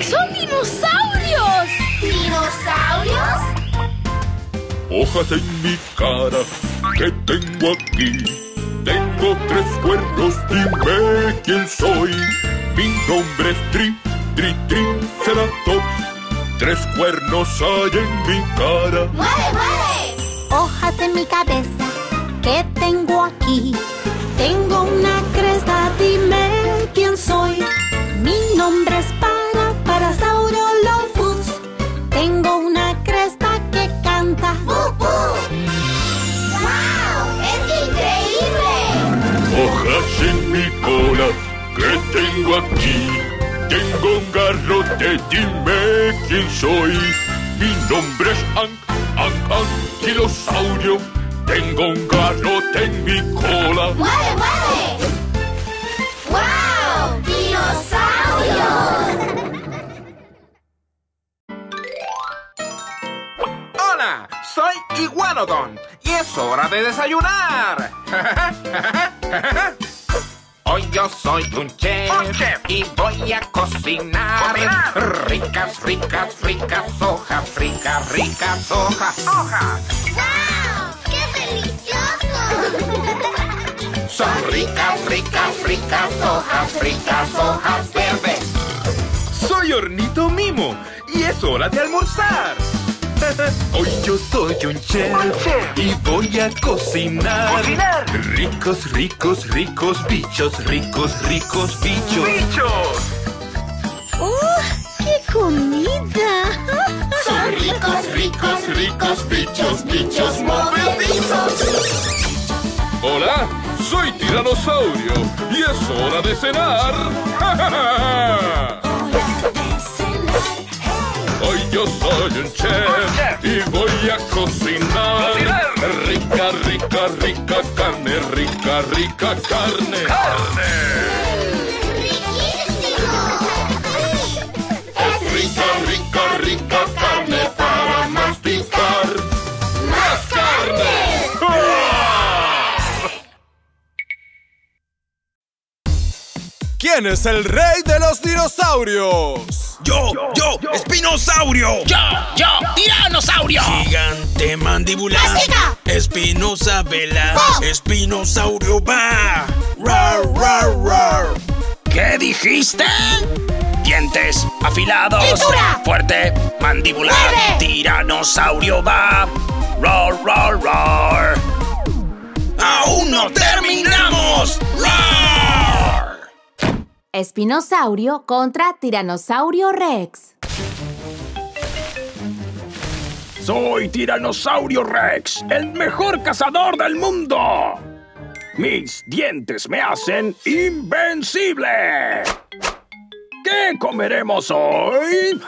¡Son dinosaurios! ¿Dinosaurios? Hojas en mi cara, ¿qué tengo aquí? Tengo 3 cuernos, dime quién soy. Mi nombre es Triceratops. 3 cuernos hay en mi cara. ¡Mueve, mueve! Hojas en mi cabeza, ¿qué tengo aquí? Tengo una cresta, dime quién soy. Mi nombre es Parasaurolophus. Tengo una cresta que canta. ¡Wow! ¡Es increíble! Hojas en mi cola, ¿qué tengo aquí? Tengo un garrote, dime quién soy. Mi nombre es Ankilosaurio. Tengo un garrote en mi cola. ¡Mueve, mueve! ¡Wow! ¡Dinosaurios! ¡Hola! Soy Iguanodon y es hora de desayunar. Hoy yo soy un chef y voy a cocinar. Ricas hojas, ricas hojas. ¡Wow! ¡Qué delicioso! Son ricas hojas verdes. Soy Hornito Mimo y es hora de almorzar. Hoy yo soy un chef y voy a cocinar. Ricos bichos. ¡Oh, qué comida! Son ricos bichos movedizos. Hola, soy Tiranosaurio y es hora de cenar. Hoy yo soy un chef y voy a cocinar. Rica carne, rica carne. Es rica carne para masticar. ¡Más carne! ¿Quién es el rey de los dinosaurios? ¡Yo! ¡Espinosaurio! ¡Yo! ¡Tiranosaurio! Gigante mandibular. ¡Mástica! Espinosa vela. ¡Oh! Espinosaurio va. ¡Rar! ¿Qué dijiste? Dientes afilados. ¡Cintura! Fuerte, mandibular. ¡Muerde! Tiranosaurio va. ¡Roar! ¡Aún no terminamos! ¡Rar! Espinosaurio contra Tiranosaurio Rex. Soy Tiranosaurio Rex, el mejor cazador del mundo. Mis dientes me hacen invencible. ¿Qué comeremos hoy?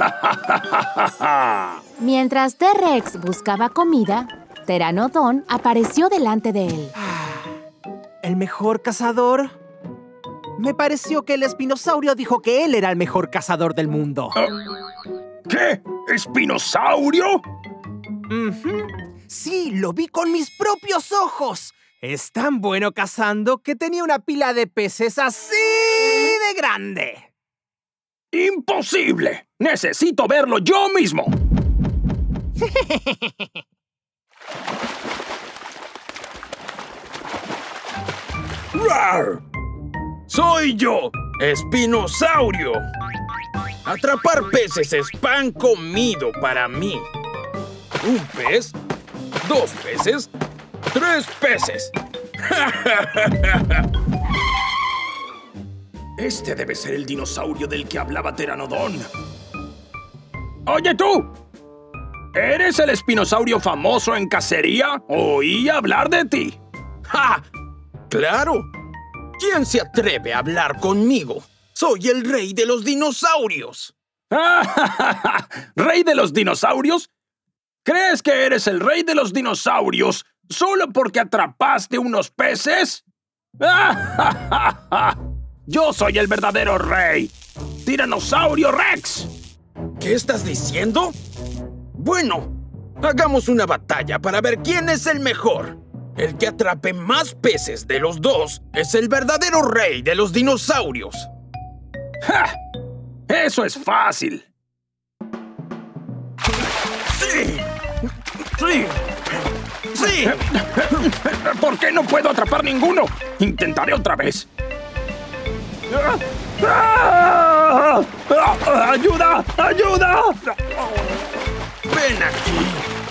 Mientras T-Rex buscaba comida, Pteranodon apareció delante de él. ¿El mejor cazador? Me pareció que el espinosaurio dijo que él era el mejor cazador del mundo. ¿Qué? ¿Espinosaurio? Sí, lo vi con mis propios ojos. Es tan bueno cazando que tenía una pila de peces así de grande. ¡Imposible! ¡Necesito verlo yo mismo! ¡Rar! ¡Soy yo, Espinosaurio! Atrapar peces es pan comido para mí. 1 pez, 2 peces, 3 peces. Este debe ser el dinosaurio del que hablaba Pteranodon. ¡Oye tú! ¿Eres el espinosaurio famoso en cacería? Oí hablar de ti. ¡Ja! ¡Claro! ¿Quién se atreve a hablar conmigo? ¡Soy el rey de los dinosaurios! ¿Rey de los dinosaurios? ¿Crees que eres el rey de los dinosaurios solo porque atrapaste unos peces? Yo soy el verdadero rey, Tiranosaurio Rex. ¿Qué estás diciendo? Bueno, hagamos una batalla para ver quién es el mejor. El que atrape más peces de los dos es el verdadero rey de los dinosaurios. ¡Ja! Eso es fácil. ¡Sí! ¡Sí! ¡Sí! ¿Por qué no puedo atrapar ninguno? Intentaré otra vez. ¡Ayuda! ¡Ayuda! ¡Ven aquí!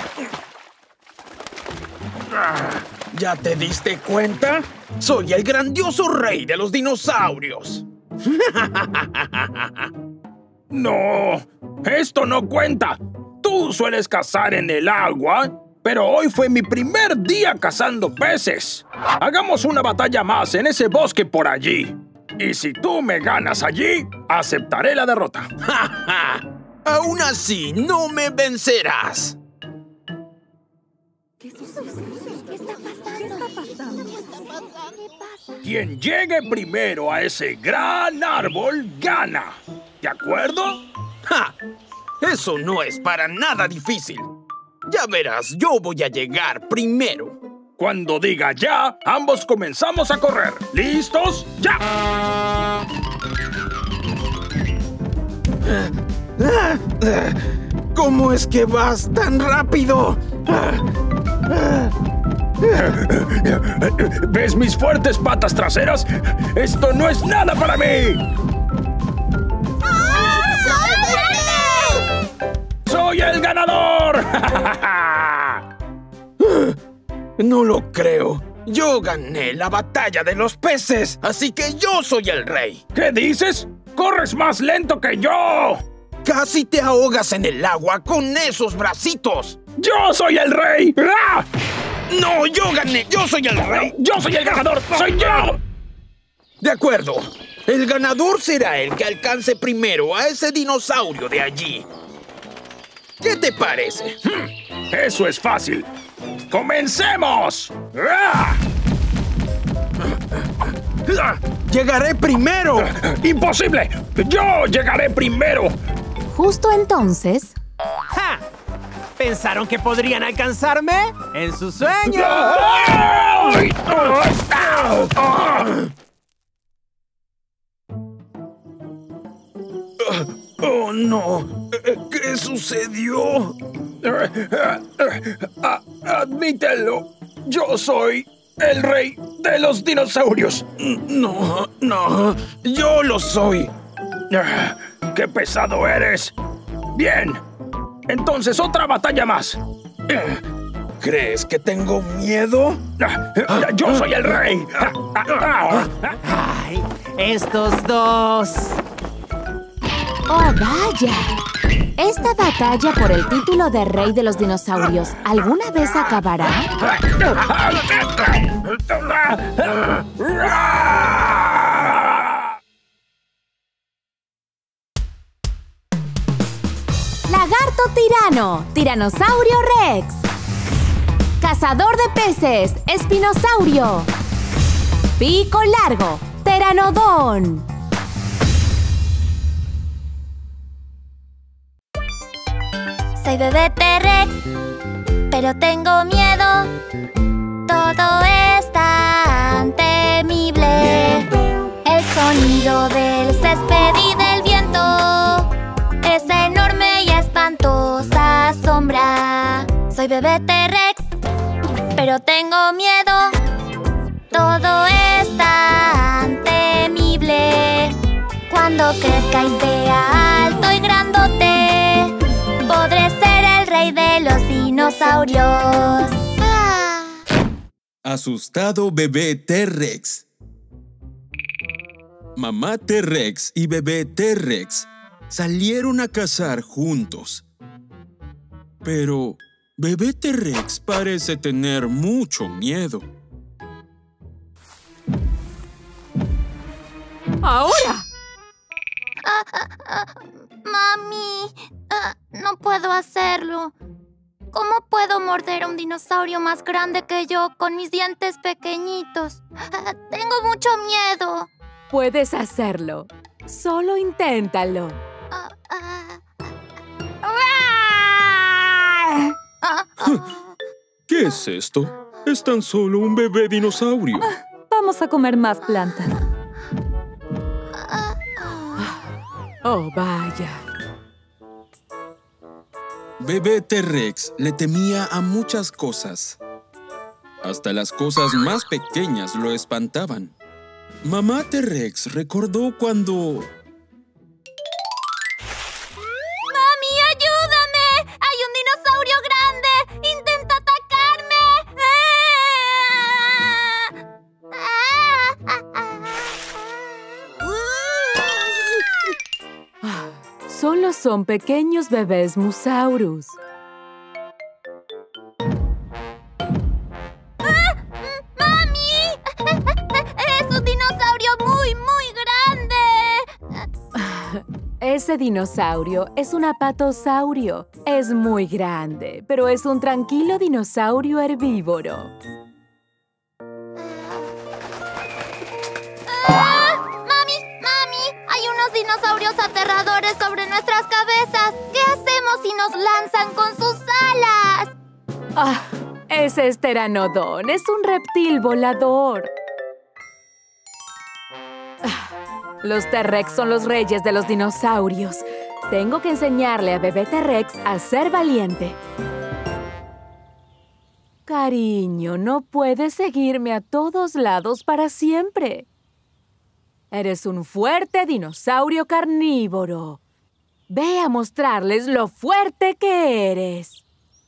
¿Ya te diste cuenta? Soy el grandioso rey de los dinosaurios. ¡No! ¡Esto no cuenta! Tú sueles cazar en el agua, pero hoy fue mi primer día cazando peces. Hagamos una batalla más en ese bosque por allí. Y si tú me ganas allí, aceptaré la derrota. Aún así, no me vencerás. ¿Qué está pasando? Quien llegue primero a ese gran árbol, gana. ¿De acuerdo? ¡Ja! Eso no es para nada difícil. Ya verás, yo voy a llegar primero. Cuando diga ya, ambos comenzamos a correr. ¿Listos? ¡Ya! ¿Cómo es que vas tan rápido? ¿Ves mis fuertes patas traseras? ¡Esto no es nada para mí! ¡Soy el ganador! No lo creo. Yo gané la batalla de los peces, así que yo soy el rey. ¿Qué dices? ¡Corres más lento que yo! Casi te ahogas en el agua con esos bracitos. ¡Yo soy el rey! ¡Ah! ¡No, yo gané! ¡Yo soy el rey! ¡Yo soy el ganador! ¡Soy yo! De acuerdo. El ganador será el que alcance primero a ese dinosaurio de allí. ¿Qué te parece? Eso es fácil. ¡Comencemos! ¡Ah! ¡Llegaré primero! ¡Imposible! ¡Yo llegaré primero! Justo entonces... ¡Ja! ¿Pensaron que podrían alcanzarme? ¡En sus sueños! ¡Ay! ¡Oh, no! ¿Qué sucedió? Admítelo. Yo soy el rey de los dinosaurios. No, no. Yo lo soy. ¡Qué pesado eres! Bien. Entonces, otra batalla más. ¿Crees que tengo miedo? ¡Yo soy el rey! ¡Ay! ¡Estos dos! ¡Oh, vaya! Esta batalla por el título de rey de los dinosaurios, ¿alguna vez acabará? Lagarto tirano, Tiranosaurio Rex. Cazador de peces, Espinosaurio. Pico largo, Pteranodón. Soy bebé T-Rex, pero tengo miedo. Todo es tan temible. El sonido del césped y del viento, esa enorme y espantosa sombra. Soy bebé T-Rex, pero tengo miedo. Todo es tan temible. Cuando crezca y sea alto y grandote, podré ser el rey de los dinosaurios. Asustado bebé T-Rex. Mamá T-Rex y bebé T-Rex salieron a cazar juntos. Pero bebé T-Rex parece tener mucho miedo. ¡Ahora! Mami, no puedo hacerlo. ¿Cómo puedo morder a un dinosaurio más grande que yo con mis dientes pequeñitos? Tengo mucho miedo. Puedes hacerlo. Solo inténtalo. ¿Qué es esto? Es tan solo un bebé dinosaurio. Vamos a comer más plantas. Oh, vaya. Bebé T-Rex le temía a muchas cosas. Hasta las cosas más pequeñas lo espantaban. Mamá T-Rex recordó cuando... ¡Mami, ayúdame! ¡Hay un dinosaurio grande! ¡Intenta atacarme! Solo son pequeños bebés Musaurus. ¡Mami! ¡Es un dinosaurio muy, muy grande! Ese dinosaurio es un apatosaurio. Es muy grande, pero es un tranquilo dinosaurio herbívoro. ¡Mami! Hay unos dinosaurios aterradores sobre nuestras cabezas. ¿Qué hacemos si nos lanzan con sus alas? Ese es Pteranodon. Es un reptil volador. Los T-Rex son los reyes de los dinosaurios. Tengo que enseñarle a bebé T-Rex a ser valiente. Cariño, no puedes seguirme a todos lados para siempre. Eres un fuerte dinosaurio carnívoro. Ve a mostrarles lo fuerte que eres.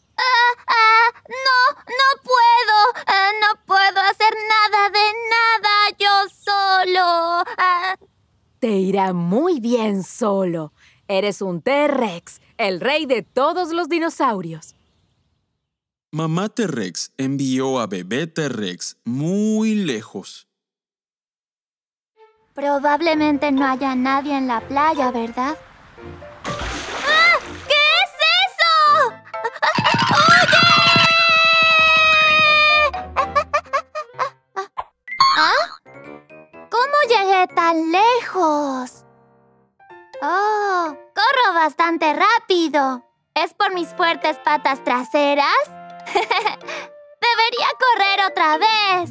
No puedo. No puedo hacer nada de nada yo solo. Te irá muy bien solo. Eres un T-Rex, el rey de todos los dinosaurios. Mamá T-Rex envió a bebé T-Rex muy lejos. Probablemente no haya nadie en la playa, ¿verdad? ¿Qué es eso? ¡Oye! ¿Cómo llegué tan lejos? ¡Oh! ¡Corro bastante rápido! ¿Es por mis fuertes patas traseras? ¡Debería correr otra vez!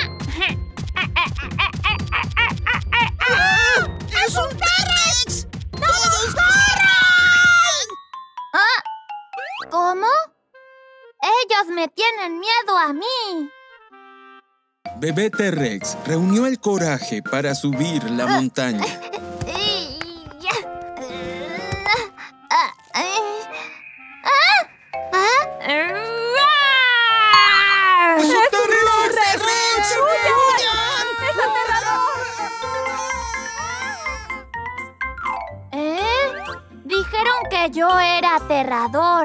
¡Es un T-Rex! ¡Todos corran! ¿Cómo? Ellos me tienen miedo a mí. Bebé T-Rex reunió el coraje para subir la montaña. ¡Es un T-Rex! Dijeron que yo era aterrador.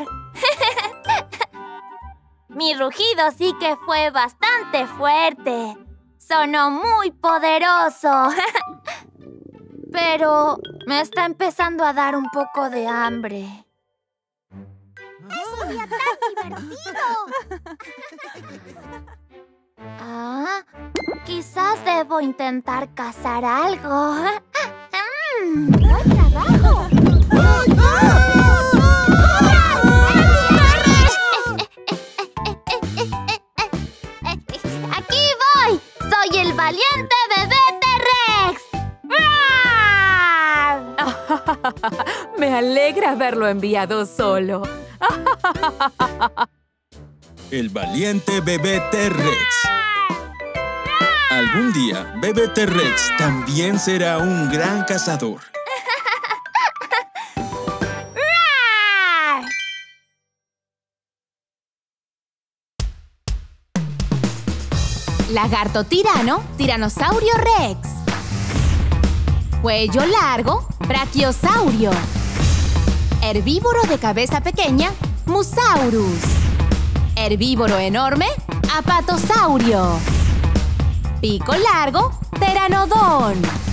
Mi rugido sí que fue bastante fuerte. Sonó muy poderoso. Pero me está empezando a dar un poco de hambre. ¡Es un día tan divertido! Quizás debo intentar cazar algo. ¡Buen trabajo! ¡Aquí voy! ¡Soy el valiente bebé T-Rex! Me alegra haberlo enviado solo. El valiente bebé T-Rex. Algún día, bebé T-Rex también será un gran cazador. Lagarto tirano, Tiranosaurio Rex. Cuello largo, Brachiosaurio. Herbívoro de cabeza pequeña, Musaurus. Herbívoro enorme, Apatosaurio. Pico largo, Pteranodon.